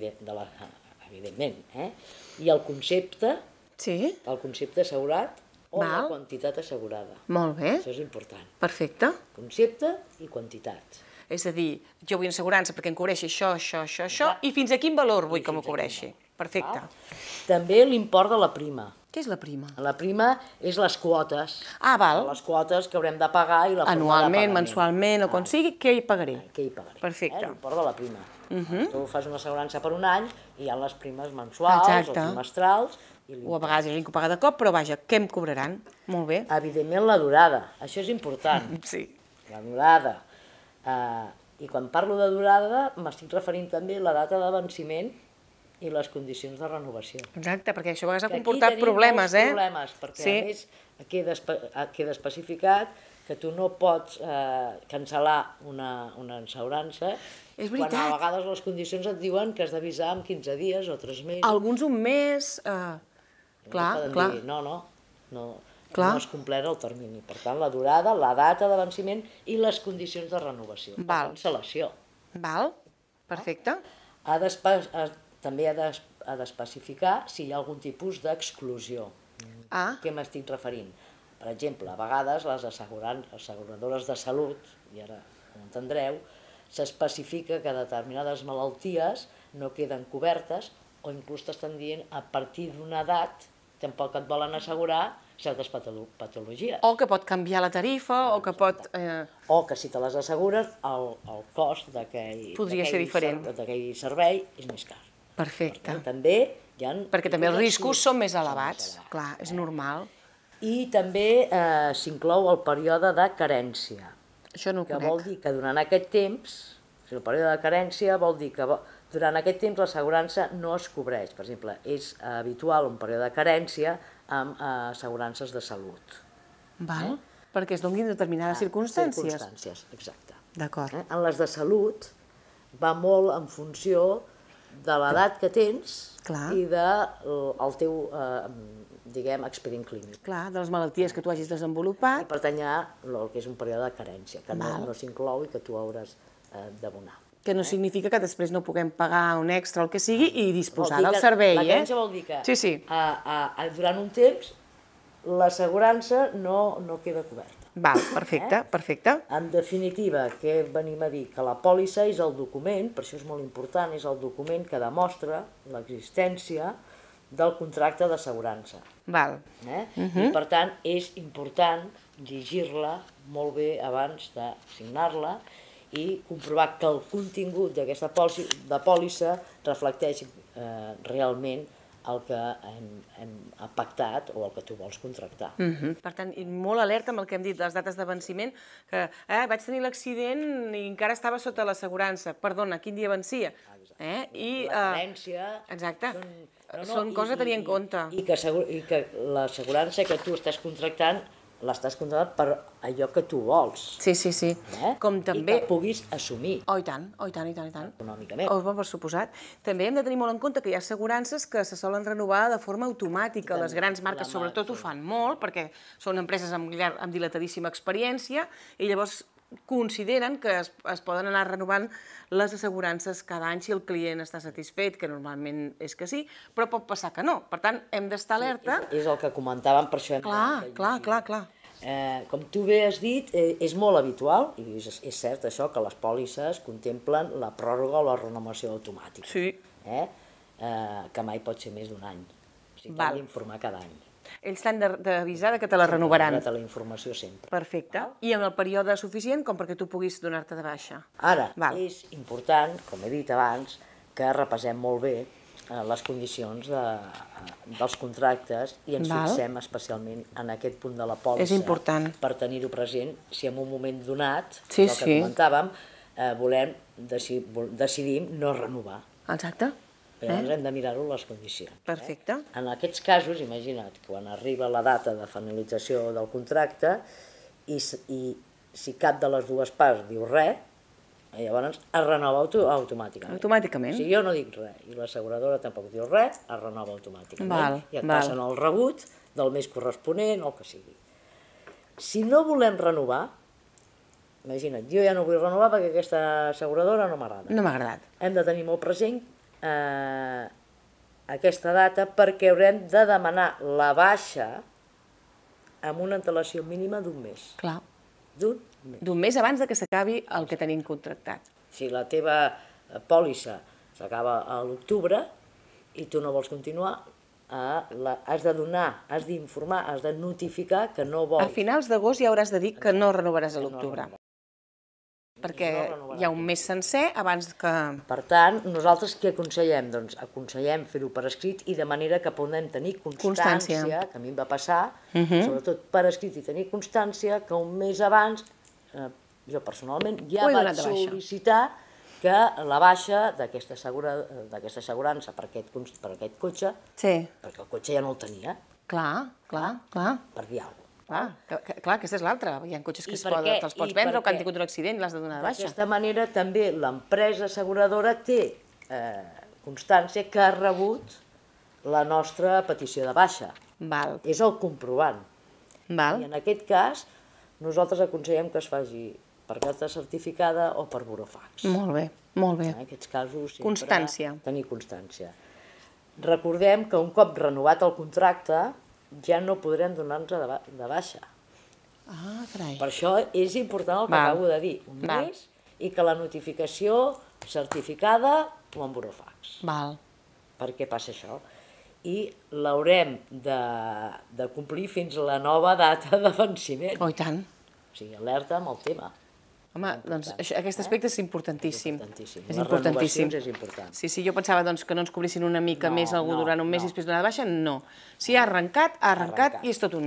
[SPEAKER 10] evidentment, i el concepte, el concepte assegurat o la quantitat assegurada.
[SPEAKER 2] Molt bé.
[SPEAKER 10] Això és important.
[SPEAKER 2] Perfecte.
[SPEAKER 10] Concepte i quantitat.
[SPEAKER 2] És a dir, jo vull una assegurança perquè em cobreixi això, això, això, això, i fins a quin valor vull que m'ho cobreixi. Perfecte.
[SPEAKER 10] També l'import de la prima.
[SPEAKER 2] Què és la prima?
[SPEAKER 10] La prima és les quotes.
[SPEAKER 2] Ah, val.
[SPEAKER 10] Les quotes que haurem de pagar i la forma de pagament.
[SPEAKER 2] Anualment, mensualment o quan sigui, què hi pagaré?
[SPEAKER 10] Què hi pagaré.
[SPEAKER 2] Perfecte.
[SPEAKER 10] L'import de la prima. Tu fas una assegurança per un any i hi ha les primes mensuals o trimestrals.
[SPEAKER 2] O a vegades hi ha gent que ho paga de cop, però vaja, què em cobraran? Molt bé.
[SPEAKER 10] Evidentment la durada, això és important.
[SPEAKER 2] Sí.
[SPEAKER 10] La durada. I quan parlo de durada m'estic referint també a la data de venciment i les condicions de renovació.
[SPEAKER 2] Exacte, perquè això a vegades ha comportat problemes, eh?
[SPEAKER 10] Aquí tenim molts problemes, perquè a més queda especificat que tu no pots cancel·lar una assegurança quan a vegades les condicions et diuen que has d'avisar en quinze dies o tres mesos.
[SPEAKER 2] Alguns un mes... Clar, clar.
[SPEAKER 10] No, no, no has complert el termini. Per tant, la durada, la data de venciment i les condicions de renovació.
[SPEAKER 2] Val.
[SPEAKER 10] Cancel·lació.
[SPEAKER 2] Val, perfecte.
[SPEAKER 10] També ha d'especificar si hi ha algun tipus d'exclusió. A què m'estic referint? Per exemple, a vegades les asseguradores de salut, i ara ho entendreu, s'especifica que determinades malalties no queden cobertes o inclús t'estan dient a partir d'una edat tampoc et volen assegurar certes patologies.
[SPEAKER 2] O que pot canviar la tarifa, o que pot...
[SPEAKER 10] O que si te les assegures, el cost d'aquell servei és més car.
[SPEAKER 2] Perfecte.
[SPEAKER 10] També hi ha...
[SPEAKER 2] Perquè també els riscos són més elevats. Clar, és normal.
[SPEAKER 10] I també eh, s'inclou el període de carència.
[SPEAKER 2] Això no ho
[SPEAKER 10] que
[SPEAKER 2] conec.
[SPEAKER 10] vol dir que durant aquest temps, o sigui, el període de carència vol dir que durant aquest temps l'assegurança no es cobreix. Per exemple, és habitual un període de carència amb eh, assegurances de salut.
[SPEAKER 2] Val? Eh? Perquè es donin determinades ah, circumstàncies.
[SPEAKER 10] Circumstàncies, exacte.
[SPEAKER 2] D'acord.
[SPEAKER 10] Eh? En les de salut va molt en funció de l'edat que tens Clar. I del teu, eh, diguem, expedient clínic.
[SPEAKER 2] Clar, de les malalties que tu hagis desenvolupat.
[SPEAKER 10] I per tant hi ha el que és un període de carència, que no, no s'inclou i que tu hauràs eh, d'abonar.
[SPEAKER 2] Que no eh? significa que després no puguem pagar un extra o el que sigui i disposar
[SPEAKER 10] del
[SPEAKER 2] servei,
[SPEAKER 10] la
[SPEAKER 2] eh? La
[SPEAKER 10] carència vol dir que
[SPEAKER 2] sí, sí.
[SPEAKER 10] A, a, a, durant un temps l'assegurança no, no queda coberta.
[SPEAKER 2] Val, perfecte, eh? perfecte.
[SPEAKER 10] En definitiva, què venim a dir? Que la pòlissa és el document, per això és molt important, és el document que demostra l'existència del contracte d'assegurança.
[SPEAKER 2] Val.
[SPEAKER 10] Eh? Uh -huh. I per tant, és important llegir-la molt bé abans de signar-la i comprovar que el contingut d'aquesta pòlissa reflecteix eh, realment el que hem, hem pactat o el que tu vols contractar.
[SPEAKER 2] Uh -huh. Per tant, molt alerta amb el que hem dit, les dates de venciment, que eh, vaig tenir l'accident i encara estava sota l'assegurança. Perdona, quin dia vencia? Eh? I,
[SPEAKER 10] la carència...
[SPEAKER 2] Uh, exacte.
[SPEAKER 10] Són, no, no,
[SPEAKER 2] són coses a tenir en compte.
[SPEAKER 10] I, i que, i que l'assegurança que tu estàs contractant l'estàs contractant per allò que tu vols.
[SPEAKER 2] Sí, sí, sí.
[SPEAKER 10] Eh?
[SPEAKER 2] Com també...
[SPEAKER 10] I que puguis assumir.
[SPEAKER 2] Oh, i tant, oh, i tant, i tant, i tant.
[SPEAKER 10] Econòmicament.
[SPEAKER 2] Oh, per suposat. També hem de tenir molt en compte que hi ha assegurances que se solen renovar de forma automàtica. Les grans marques, sobretot, ho fan molt, perquè són empreses amb, amb dilatadíssima experiència, i llavors consideren que es, es poden anar renovant les assegurances cada any si el client està satisfet, que normalment és que sí, però pot passar que no. Per tant, hem d'estar alerta.
[SPEAKER 10] Sí, és, és el que comentàvem, per això hem
[SPEAKER 2] clar, de... Clar, clar, clar.
[SPEAKER 10] Eh, com tu bé has dit, eh, és molt habitual, i és, és cert això, que les pòlisses contemplen la pròrroga o la renovació automàtica.
[SPEAKER 2] Sí.
[SPEAKER 10] Eh? Eh, que mai pot ser més d'un any. O sigui, que hem d'informar cada any.
[SPEAKER 2] Ells t'han d'avisar que te la renovaran.
[SPEAKER 10] De la informació sempre.
[SPEAKER 2] Perfecte. I amb el període suficient com perquè tu puguis donar-te de baixa.
[SPEAKER 10] Ara, Val. és important, com he dit abans, que repassem molt bé les condicions de, dels contractes i ens
[SPEAKER 2] Val.
[SPEAKER 10] fixem especialment en aquest punt de la pòlissa.
[SPEAKER 2] És important.
[SPEAKER 10] Per tenir-ho present, si en un moment donat,
[SPEAKER 2] sí,
[SPEAKER 10] el que
[SPEAKER 2] sí.
[SPEAKER 10] comentàvem, eh, volem, deci, decidim no renovar.
[SPEAKER 2] Exacte.
[SPEAKER 10] Llavors
[SPEAKER 2] eh?
[SPEAKER 10] hem de mirar-ho les condicions.
[SPEAKER 2] Perfecte.
[SPEAKER 10] Eh? En aquests casos, imagina't, quan arriba la data de finalització del contracte i, i si cap de les dues parts diu res, llavors es renova auto, automàticament.
[SPEAKER 2] Automàticament.
[SPEAKER 10] Si jo no dic res i l'asseguradora tampoc diu res, es renova automàticament.
[SPEAKER 2] Val,
[SPEAKER 10] I et
[SPEAKER 2] val.
[SPEAKER 10] passen el rebut del mes corresponent o el que sigui. Si no volem renovar, imagina't, jo ja no vull renovar perquè aquesta asseguradora no m'agrada.
[SPEAKER 2] No m'ha agradat.
[SPEAKER 10] Hem de tenir molt present eh, aquesta data perquè haurem de demanar la baixa amb una antelació mínima d'un mes.
[SPEAKER 2] Clar.
[SPEAKER 10] D'un mes.
[SPEAKER 2] D'un mes abans de que s'acabi el que tenim contractat.
[SPEAKER 10] Si la teva pòlissa s'acaba a l'octubre i tu no vols continuar, eh, la, has de donar, has d'informar, has de notificar que no vols.
[SPEAKER 2] A finals d'agost ja hauràs de dir que no renovaràs a l'octubre. Perquè no hi ha un mes sencer abans que...
[SPEAKER 10] Per tant, nosaltres què aconsellem? Doncs aconsellem fer-ho per escrit i de manera que podem tenir constància, constància. que a mi em va passar, uh -huh. sobretot per escrit i tenir constància, que un mes abans, eh, jo personalment, ja vaig sol·licitar que la baixa d'aquesta assegura, assegurança per aquest, per aquest cotxe,
[SPEAKER 2] sí.
[SPEAKER 10] perquè el cotxe ja no el tenia.
[SPEAKER 2] Clar, clar, clar.
[SPEAKER 10] Per dir alguna cosa.
[SPEAKER 2] Clar, que, que, clar, aquesta és l'altra. Hi ha cotxes que es poden, te'ls pots vendre o que han tingut un accident i l'has de donar de baixa.
[SPEAKER 10] D'aquesta manera també l'empresa asseguradora té eh, constància que ha rebut la nostra petició de baixa.
[SPEAKER 2] Val.
[SPEAKER 10] És el comprovant.
[SPEAKER 2] Val.
[SPEAKER 10] I en aquest cas nosaltres aconsellem que es faci per carta certificada o per burofax.
[SPEAKER 2] Molt bé, molt bé.
[SPEAKER 10] En aquests casos sempre
[SPEAKER 2] constància.
[SPEAKER 10] tenir constància. Recordem que un cop renovat el contracte ja no podrem donar-nos de, ba de baixa.
[SPEAKER 2] Ah, carai.
[SPEAKER 10] Per això és important el que
[SPEAKER 2] Val.
[SPEAKER 10] acabo de dir, un
[SPEAKER 2] Val.
[SPEAKER 10] mes, i que la notificació certificada o en burofax.
[SPEAKER 2] Val.
[SPEAKER 10] Per què passa això? I l'haurem de, de complir fins a la nova data de venciment.
[SPEAKER 2] Oh, i tant.
[SPEAKER 10] O sigui, alerta amb el tema.
[SPEAKER 2] Home, doncs aquest aspecte és importantíssim.
[SPEAKER 10] És importantíssim.
[SPEAKER 2] És
[SPEAKER 10] Les
[SPEAKER 2] importantíssim.
[SPEAKER 10] renovacions és important.
[SPEAKER 2] Sí, sí, jo pensava que no ens cobrissin una mica més algú durant un mes i després donar de baixa, no. Si ha arrencat, ha arrencat i és tot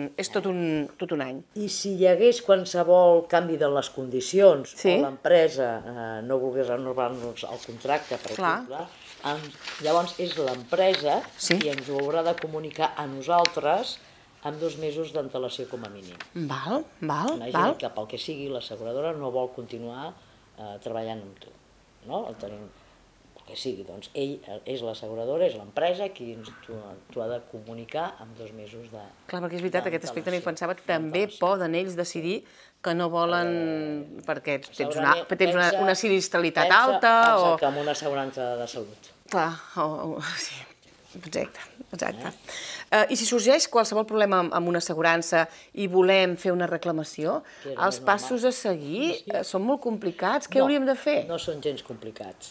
[SPEAKER 2] un any.
[SPEAKER 10] I si hi hagués qualsevol canvi de les condicions o l'empresa no volgués renovar-nos el contracte, per exemple, llavors és l'empresa qui ens ho haurà de comunicar a nosaltres amb dos mesos d'antelació com a mínim.
[SPEAKER 2] Val, val, val.
[SPEAKER 10] Imagina't que pel que sigui l'asseguradora no vol continuar treballant amb tu, no? El tenim, pel que sigui, doncs ell és l'asseguradora, és l'empresa qui t'ho ha de comunicar amb dos mesos d'antelació.
[SPEAKER 2] Clar, perquè és veritat, aquest aspecte no hi pensava, també poden ells decidir que no volen, perquè tens una sinistralitat alta o...
[SPEAKER 10] Exacte, amb una assegurança de salut.
[SPEAKER 2] Clar, sí, exacte, exacte. I si sorgeix qualsevol problema amb una assegurança i volem fer una reclamació, els passos a seguir són molt complicats. Què hauríem de fer?
[SPEAKER 10] No són gens complicats.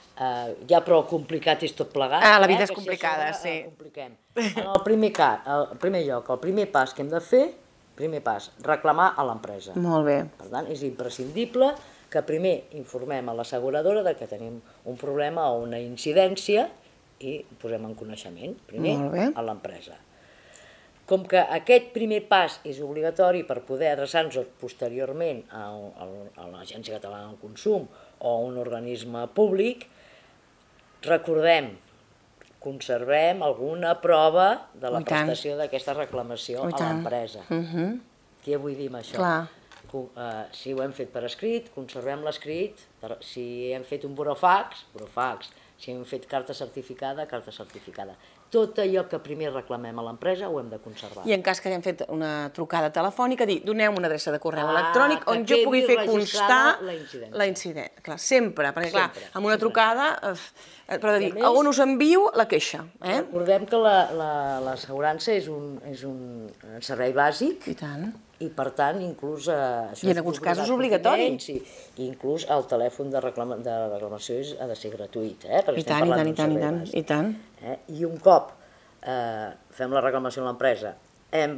[SPEAKER 10] Ja prou complicat és tot plegat.
[SPEAKER 2] Ah, la vida és complicada, sí.
[SPEAKER 10] En el primer lloc, el primer pas que hem de fer, primer pas, reclamar a l'empresa.
[SPEAKER 2] Molt bé.
[SPEAKER 10] Per tant, és imprescindible que primer informem a l'asseguradora que tenim un problema o una incidència i posem en coneixement, primer, a l'empresa. Com que aquest primer pas és obligatori per poder adreçar-nos posteriorment a l'Agència Catalana del Consum o a un organisme públic, recordem, conservem alguna prova de la prestació d'aquesta reclamació a l'empresa. Què vull dir amb això? Si ho hem fet per escrit, conservem l'escrit. Si hem fet un burofax, burofax. Si hem fet carta certificada, carta certificada. Tot allò que primer reclamem a l'empresa ho hem de conservar.
[SPEAKER 2] I en cas que haguem fet una trucada telefònica, dir, doneu una adreça de correu electrònic on jo pugui fer constar la incidència. Clar, sempre, perquè clar, amb una trucada, però de dir, a on us envio la queixa.
[SPEAKER 10] Recordem que l'assegurança és un servei bàsic.
[SPEAKER 2] I tant.
[SPEAKER 10] I, per tant, inclús...
[SPEAKER 2] I en alguns casos obligatori.
[SPEAKER 10] I inclús el telèfon de reclamació ha de ser gratuït, perquè
[SPEAKER 2] estem parlant d'un servei bàsic. I tant, i
[SPEAKER 10] tant. I un cop fem la reclamació a l'empresa, hem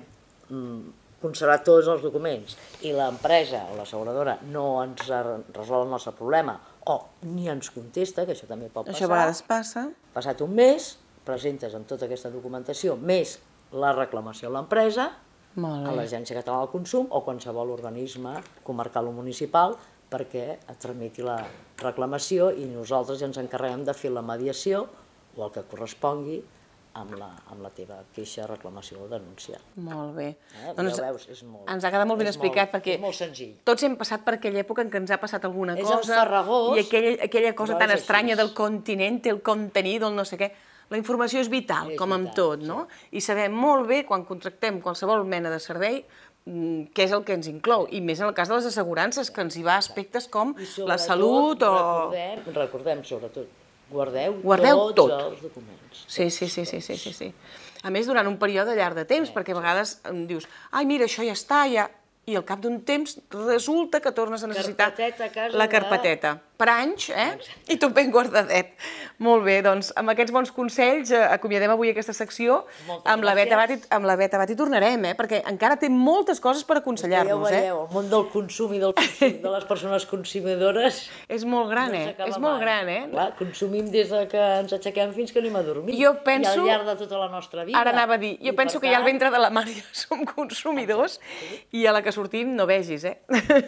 [SPEAKER 10] conservat tots els documents i l'empresa o l'asseguradora no ens resol el nostre problema o ni ens contesta, que això també pot passar.
[SPEAKER 2] Això a vegades passa.
[SPEAKER 10] Passat un mes, presentes amb tota aquesta documentació, més la reclamació a l'empresa, a l'Agència Catalana del Consum o qualsevol organisme comarcal o municipal perquè et tramiti la reclamació i nosaltres ja ens encarreguem de fer la mediació o el que correspongui amb la teva queixa, reclamació o denúncia.
[SPEAKER 2] Molt bé.
[SPEAKER 10] Ens ha
[SPEAKER 2] quedat molt ben explicat perquè tots hem passat per aquella època en què ens ha passat alguna cosa i aquella cosa tan estranya del continente, el contenido, el no sé què. La informació és vital, com amb tot, no? I sabem molt bé, quan contractem qualsevol mena de servei, què és el que ens inclou. I més en el cas de les assegurances, que ens hi va aspectes com la salut o...
[SPEAKER 10] Recordem, sobretot, guardeu tots els documents.
[SPEAKER 2] Sí, sí, sí, sí, sí. A més, durant un període llarg de temps, perquè a vegades dius, ai, mira, això ja està, ja... I al cap d'un temps resulta que tornes a necessitar la carpeteta. Per anys, eh? I tot ben guardadet. Molt bé, doncs amb aquests bons consells acomiadem avui aquesta secció. Amb la Beta Bat hi tornarem, eh? Perquè encara té moltes coses per aconsellar-nos, eh?
[SPEAKER 10] El món del consum i de les persones consumidores...
[SPEAKER 2] És molt gran, eh? És molt gran, eh?
[SPEAKER 10] Clar, consumim des que ens aixequem fins que anem a dormir.
[SPEAKER 2] I al
[SPEAKER 10] llarg de tota la nostra vida.
[SPEAKER 2] Ara anava a dir, jo penso que ja al ventre de la mare ja som consumidors i a la que sortim no vegis, eh?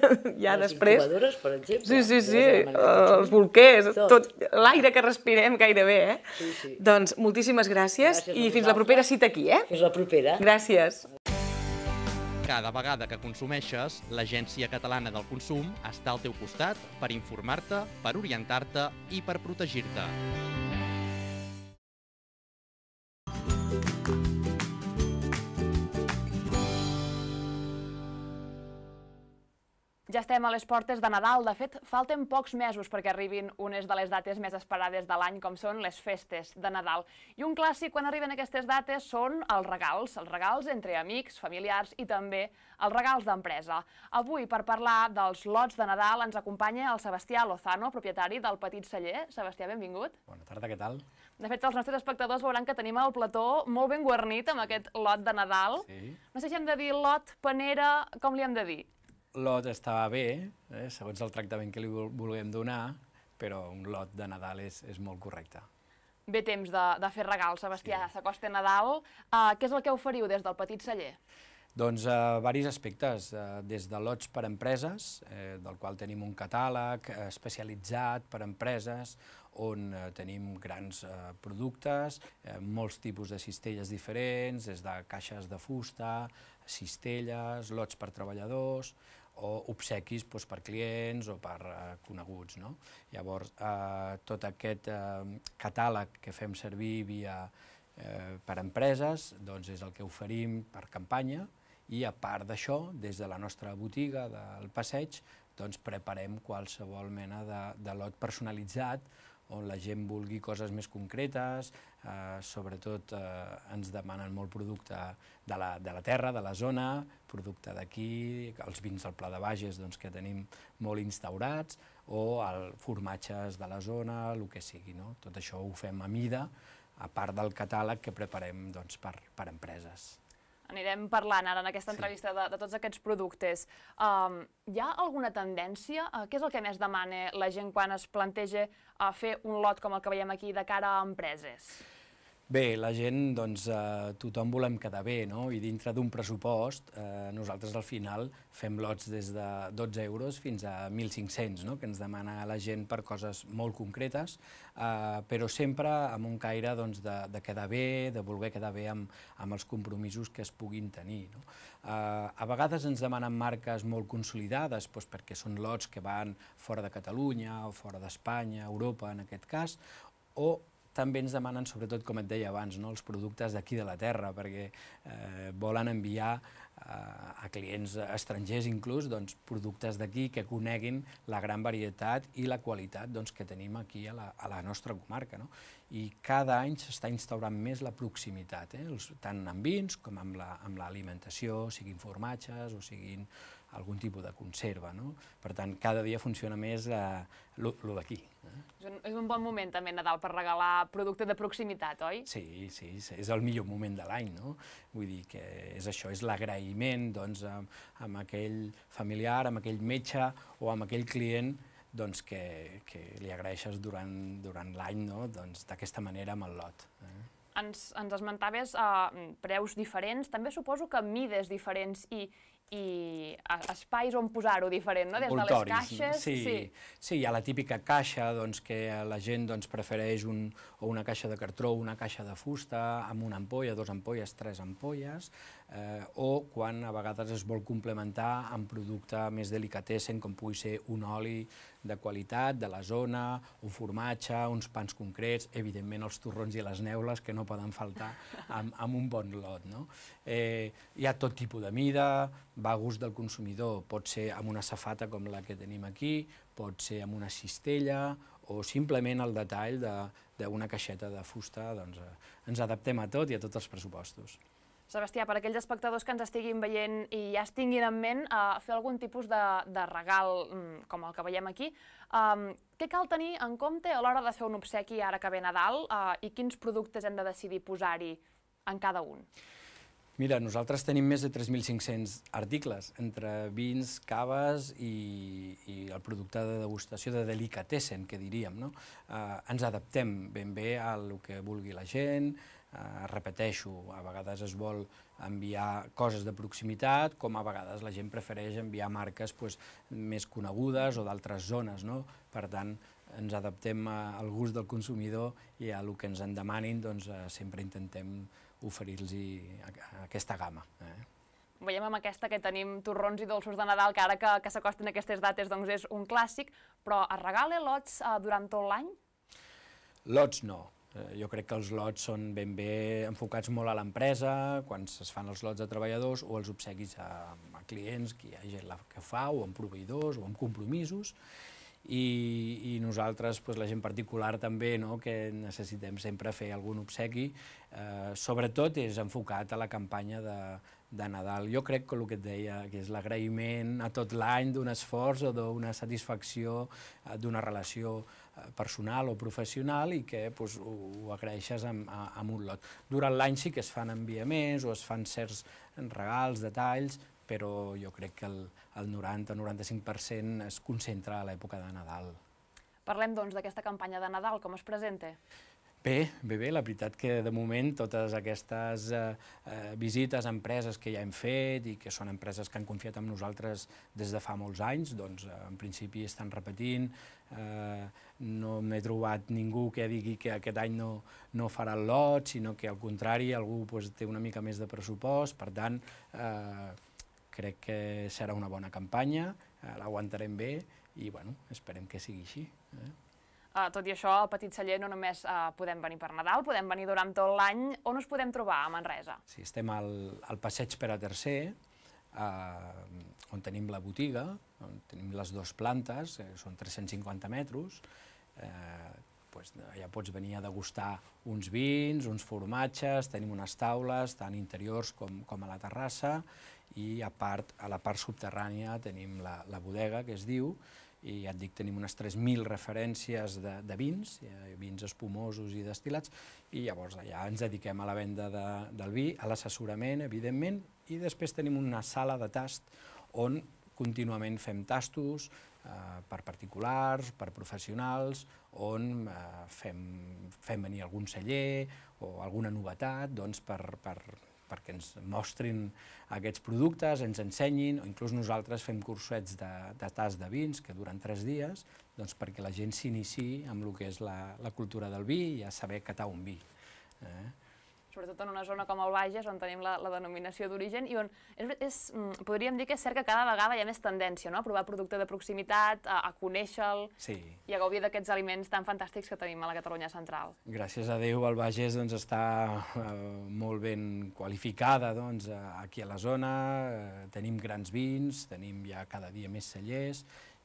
[SPEAKER 2] Ja després...
[SPEAKER 10] Les incubadores, per exemple.
[SPEAKER 2] Sí, sí, sí, els bolquers, tot l'aire que respirem gairebé, eh?
[SPEAKER 10] Sí, sí.
[SPEAKER 2] Doncs moltíssimes gràcies i fins la propera cita aquí, eh?
[SPEAKER 10] Fins la propera.
[SPEAKER 2] Gràcies.
[SPEAKER 9] Cada vegada que consumeixes, l'Agència Catalana del Consum està al teu costat per informar-te, per orientar-te i per protegir-te.
[SPEAKER 11] Ja estem a les portes de Nadal. De fet, falten pocs mesos perquè arribin unes de les dates més esperades de l'any, com són les festes de Nadal. I un clàssic quan arriben aquestes dates són els regals, els regals entre amics, familiars i també els regals d'empresa. Avui, per parlar dels lots de Nadal, ens acompanya el Sebastià Lozano, propietari del Petit Celler. Sebastià, benvingut.
[SPEAKER 12] Bona tarda, què tal?
[SPEAKER 11] De fet, els nostres espectadors veuran que tenim el plató molt ben guarnit amb aquest lot de Nadal. No sé si hem de dir lot, panera, com li hem de dir?
[SPEAKER 12] lot estava bé, segons el tractament que li vulguem donar, però un lot de Nadal és molt correcte.
[SPEAKER 11] Ve temps de fer regals, Sebastià, s'acosta Nadal. Què és el que oferiu des del petit celler?
[SPEAKER 12] Doncs diversos aspectes, des de lots per empreses, del qual tenim un catàleg especialitzat per empreses, on tenim grans productes, molts tipus de cistelles diferents, des de caixes de fusta, cistelles, lots per treballadors, o obsequis per clients o per coneguts. Llavors, tot aquest catàleg que fem servir per empreses és el que oferim per campanya, i a part d'això, des de la nostra botiga del passeig, preparem qualsevol mena de lot personalitzat on la gent vulgui coses més concretes, sobretot ens demanen molt producte de la terra, de la zona, producte d'aquí, els vins del Pla de Bages que tenim molt instaurats, o formatges de la zona, el que sigui. Tot això ho fem a mida, a part del catàleg que preparem per empreses.
[SPEAKER 11] Anirem parlant ara en aquesta entrevista de tots aquests productes. Hi ha alguna tendència? Què és el que més demana la gent quan es planteja fer un lot com el que veiem aquí de cara a empreses?
[SPEAKER 12] Bé, la gent, doncs, tothom volem quedar bé, no? I dintre d'un pressupost, nosaltres al final fem lots des de dotze euros fins a mil cinc-cents, no?, que ens demana la gent per coses molt concretes, però sempre amb un caire de quedar bé, de voler quedar bé amb els compromisos que es puguin tenir. A vegades ens demanen marques molt consolidades perquè són lots que van fora de Catalunya o fora d'Espanya, Europa en aquest cas, o també ens demanen, sobretot, com et deia abans, els productes d'aquí de la terra, perquè volen enviar a clients estrangers, inclús, productes d'aquí que coneguin la gran varietat i la qualitat que tenim aquí a la nostra comarca. I cada any s'està instaurant més la proximitat, tant en vins com amb l'alimentació, siguin formatges o siguin algun tipus de conserva. Per tant, cada dia funciona més el d'aquí.
[SPEAKER 11] És un bon moment també, Nadal, per regalar producte de proximitat, oi?
[SPEAKER 12] Sí, sí, és el millor moment de l'any, no? Vull dir que és això, és l'agraïment amb aquell familiar, amb aquell metge o amb aquell client que li agraeixes durant l'any d'aquesta manera amb el lot.
[SPEAKER 11] Ens esmentaves preus diferents, també suposo que mides diferents i espais on posar-ho diferent, des de les caixes.
[SPEAKER 12] Sí, hi ha la típica caixa que la gent prefereix una caixa de cartró o una caixa de fusta amb una ampolla, dues ampolles, tres ampolles, o quan a vegades es vol complementar amb producte més delicatessen, com pugui ser un oli de qualitat, de la zona, un formatge, uns pans concrets, evidentment els torrons i les neules, que no poden faltar en un bon lot. Hi ha tot tipus de mida, va a gust del consumidor, pot ser amb una safata com la que tenim aquí, pot ser amb una cistella, o simplement el detall d'una caixeta de fusta, doncs ens adaptem a tot i a tots els pressupostos.
[SPEAKER 11] Sebastià, per aquells espectadors que ens estiguin veient i ja es tinguin en ment fer algun tipus de regal com el que veiem aquí, què cal tenir en compte a l'hora de fer un obsequi ara que ve Nadal i quins productes hem de decidir posar-hi en cada un?
[SPEAKER 12] Mira, nosaltres tenim més de tres mil cinc-cents articles, entre vins, caves i el producte de degustació de delicatessen, que diríem. Ens adaptem ben bé al que vulgui la gent. Repeteixo, a vegades es vol enviar coses de proximitat, com a vegades la gent prefereix enviar marques més conegudes o d'altres zones. Per tant, ens adaptem al gust del consumidor i al que ens en demanin sempre intentem oferir-los aquesta gamma.
[SPEAKER 11] Veiem amb aquesta que tenim torrons i dolços de Nadal, que ara que s'acosten aquestes dates és un clàssic, però es regala lots durant tot l'any?
[SPEAKER 12] Lots no. Jo crec que els lots són ben bé enfocats molt a l'empresa, quan es fan els lots de treballadors o els obsequis a clients, que hi ha gent que fa, o amb proveïdors, o amb compromisos, i nosaltres, la gent particular també, que necessitem sempre fer algun obsequi, sobretot és enfocat a la campanya de Nadal. Jo crec que el que et deia, que és l'agraïment a tot l'any d'un esforç o d'una satisfacció d'una relació personal o professional i que ho agraeixes amb un lot. Durant l'any sí que es fan enviaments o es fan certs regals, detalls, però jo crec que el noranta o noranta-cinc per cent es concentra a l'època de Nadal.
[SPEAKER 11] Parlem, doncs, d'aquesta campanya de Nadal, com es presenta?
[SPEAKER 12] Bé, bé, bé, la veritat que de moment totes aquestes eh, eh, visites a empreses que ja hem fet i que són empreses que han confiat en nosaltres des de fa molts anys, doncs en principi estan repetint, eh, no m'he trobat ningú que digui que aquest any no, no farà el lot, sinó que al contrari algú pues, té una mica més de pressupost, per tant eh, crec que serà una bona campanya, eh, l'aguantarem bé i bueno, esperem que sigui així. Eh?
[SPEAKER 11] Uh, tot i això, al Petit Celler no només uh, podem venir per Nadal, podem venir durant tot l'any. On us podem trobar a Manresa?
[SPEAKER 12] Sí, estem al, al passeig Pere tercer, uh, on tenim la botiga, on tenim les dues plantes, eh, són tres-cents cinquanta metres. Eh, pues, ja pots venir a degustar uns vins, uns formatges, tenim unes taules, tant interiors com, com a la terrassa, i a, part, a la part subterrània tenim la, la bodega, que es diu, i ja et dic, tenim unes tres mil referències de, de vins, vins espumosos i destil·lats, i llavors allà ens dediquem a la venda de, del vi, a l'assessorament, evidentment, i després tenim una sala de tast on contínuament fem tastos eh, per particulars, per professionals, on eh, fem, fem venir algun celler o alguna novetat doncs, per, per, perquè ens mostrin aquests productes, ens ensenyin, o inclús nosaltres fem cursets de, de tast de vins que duren tres dies, doncs perquè la gent s'iniciï amb el que és la, la cultura del vi i a saber catar un vi. Eh?
[SPEAKER 11] Sobretot en una zona com el Bages, on tenim la, la denominació d'origen, i on és, és, podríem dir que és cert que cada vegada hi ha més tendència, no? A provar producte de proximitat, a, a conèixer-lo,
[SPEAKER 12] sí.
[SPEAKER 11] I a gaudir d'aquests aliments tan fantàstics que tenim a la Catalunya central.
[SPEAKER 12] Gràcies a Déu, el Bages doncs, està eh, molt ben qualificada doncs, aquí a la zona, eh, tenim grans vins, tenim ja cada dia més cellers,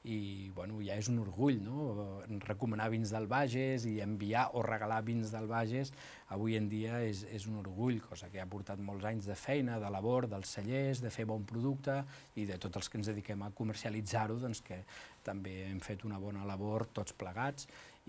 [SPEAKER 12] i bueno, ja és un orgull, no? Recomanar vins del Bages i enviar o regalar vins del Bages avui en dia és, és un orgull, cosa que ha portat molts anys de feina, de labor, dels cellers, de fer bon producte i de tots els que ens dediquem a comercialitzar-ho, doncs que també hem fet una bona labor tots plegats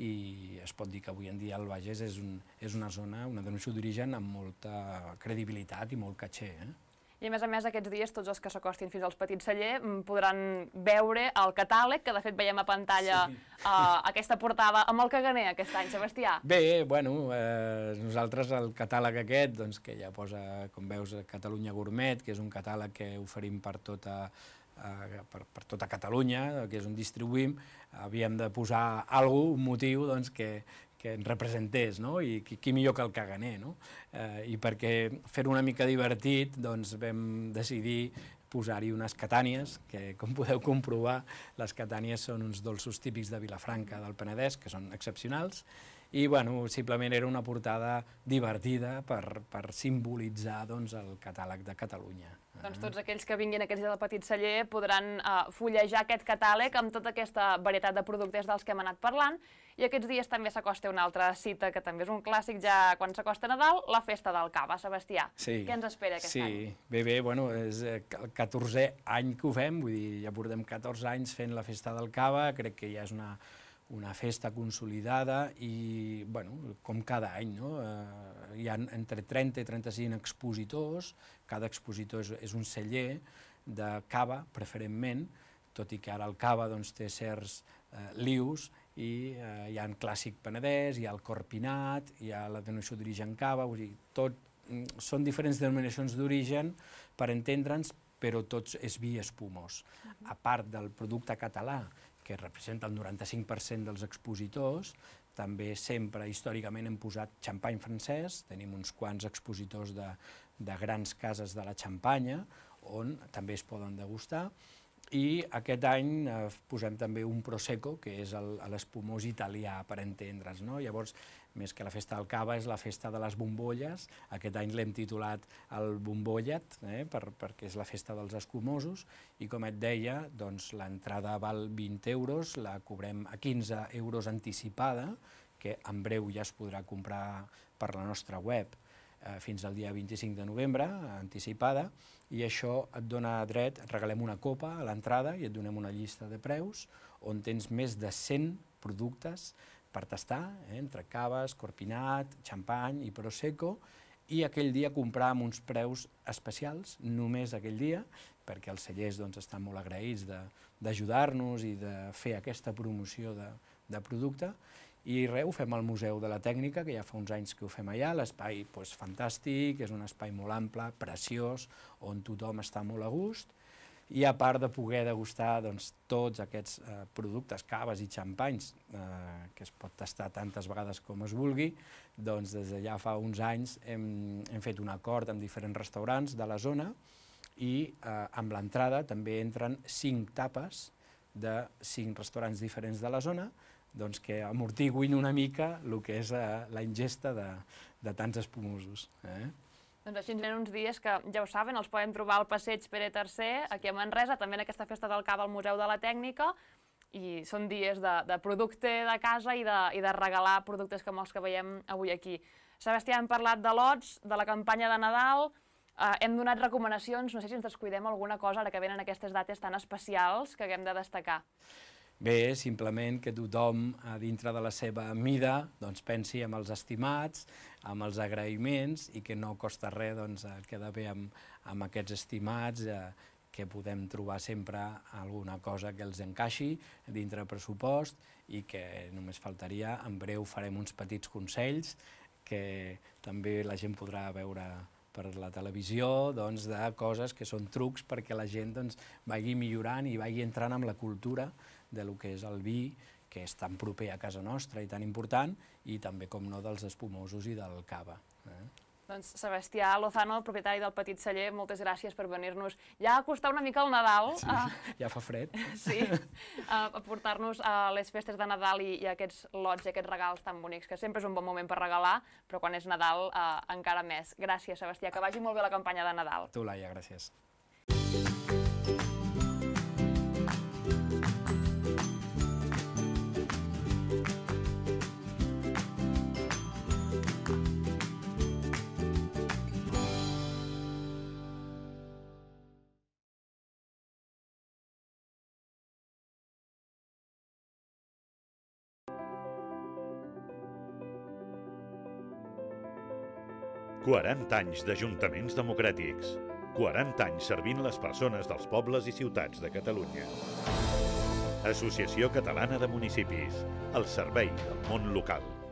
[SPEAKER 12] i es pot dir que avui en dia el Bages és, un, és una zona, una denominació d'origen amb molta credibilitat i molt caché. Eh?
[SPEAKER 11] I a més a més, aquests dies, tots els que s'acostin fins als Petits Celler podran veure el catàleg, que de fet veiem a pantalla sí. uh, aquesta portada amb el caganer aquest any, Sebastià.
[SPEAKER 12] Bé, bueno, eh, nosaltres el catàleg aquest, doncs, que ja posa, com veus, Catalunya Gourmet, que és un catàleg que oferim per tota, eh, per, per tota Catalunya, que és on distribuïm, havíem de posar alguna cosa, un motiu, doncs, que, que ens representés, no? I qui, qui millor que el caganer, no? Eh, I perquè fer-ho una mica divertit, doncs vam decidir posar-hi unes catànies, que com podeu comprovar, les catànies són uns dolços típics de Vilafranca del Penedès, que són excepcionals, i bueno, simplement era una portada divertida per, per simbolitzar doncs, el catàleg de Catalunya.
[SPEAKER 11] Doncs tots aquells que vinguin aquests dies al Petit Celler podran uh, fullejar aquest catàleg amb tota aquesta varietat de productes dels que hem anat parlant, i aquests dies també s'acosta una altra cita que també és un clàssic ja quan s'acosta Nadal, la festa del cava. Sebastià,
[SPEAKER 12] sí.
[SPEAKER 11] Què ens espera aquest
[SPEAKER 12] sí.
[SPEAKER 11] any?
[SPEAKER 12] Sí, bé, bé, bueno, és el catorzè any que ho fem, vull dir, ja portem catorze anys fent la festa del cava, crec que ja és una, una festa consolidada i, bueno, com cada any, no? Eh, hi ha entre trenta i trenta-cinc expositors, cada expositor és, és un celler de cava, preferentment, tot i que ara el cava doncs, té certs eh, lius, i eh, hi ha el clàssic penedès, hi ha el corpinat, hi ha la denominació d'origen cava, vull dir, tot, són diferents denominacions d'origen per entendre'ns, però tots és vi espumós. Uh-huh. A part del producte català, que representa el noranta-cinc per cent dels expositors, també sempre històricament hem posat xampany francès, tenim uns quants expositors de, de grans cases de la Xampanya, on també es poden degustar, i aquest any eh, posem també un Prosecco, que és l'espumós italià, per entendre's, no? Llavors, més que la festa del cava, és la festa de les bombolles. Aquest any l'hem titulat el Bombollet, eh, per, perquè és la festa dels escumosos, i com et deia, doncs, l'entrada val vint euros, la cobrem a quinze euros anticipada, que en breu ja es podrà comprar per la nostra web, fins al dia vint-i-cinc de novembre, anticipada, i això et dona dret, et regalem una copa a l'entrada i et donem una llista de preus on tens més de cent productes per tastar, eh, entre caves, corpinat, xampany i prosecco, i aquell dia comprar amb uns preus especials, només aquell dia, perquè els cellers doncs, estan molt agraïts d'ajudar-nos i de fer aquesta promoció de, de producte. I res, ho fem al Museu de la Tècnica, que ja fa uns anys que ho fem allà, l'espai doncs, fantàstic, és un espai molt ample, preciós, on tothom està molt a gust, i a part de poder degustar doncs, tots aquests eh, productes, caves i xampanys, eh, que es pot tastar tantes vegades com es vulgui, doncs des de ja fa uns anys hem, hem fet un acord amb diferents restaurants de la zona i eh, amb l'entrada també entren cinc tapes de cinc restaurants diferents de la zona, doncs, que amortiguin una mica el que és eh, la ingesta de, de tants espumosos. Eh?
[SPEAKER 11] Doncs així ens venen uns dies que, ja ho saben, els podem trobar al passeig Pere tercer, aquí a Manresa, també en aquesta festa del cava al Museu de la Tècnica, i són dies de, de producte de casa i de, i de regalar productes com els que veiem avui aquí. Sebastià, hem parlat de lots, de la campanya de Nadal, eh, hem donat recomanacions, no sé si ens descuidem alguna cosa ara que venen aquestes dates tan especials que haguem de destacar.
[SPEAKER 12] Bé, simplement que tothom, a dintre de la seva mida, doncs, pensi en els estimats, amb els agraïments, i que no costa res doncs, quedar bé amb, amb aquests estimats, eh, que podem trobar sempre alguna cosa que els encaixi dintre del pressupost i que només faltaria, en breu farem uns petits consells que també la gent podrà veure per la televisió, doncs, de coses que són trucs perquè la gent doncs, vagi millorant i vagi entrant amb la cultura de lo que és el vi, que és tan proper a casa nostra i tan important, i també, com no, dels espumosos i del cava. Eh?
[SPEAKER 11] Doncs Sebastià Lozano, propietari del Petit Celler, moltes gràcies per venir-nos ja a acostar una mica el Nadal.
[SPEAKER 12] Sí,
[SPEAKER 11] uh,
[SPEAKER 12] ja fa fred.
[SPEAKER 11] Sí, uh, a portar-nos a les festes de Nadal i, i aquests lots i aquests regals tan bonics, que sempre és un bon moment per regalar, però quan és Nadal uh, encara més. Gràcies, Sebastià, que vagi molt bé la campanya de Nadal.
[SPEAKER 12] Tu, Laia, gràcies.
[SPEAKER 1] quaranta anys d'ajuntaments democràtics. quaranta anys servint les persones dels pobles i ciutats de Catalunya. Associació Catalana de Municipis. El servei del món local.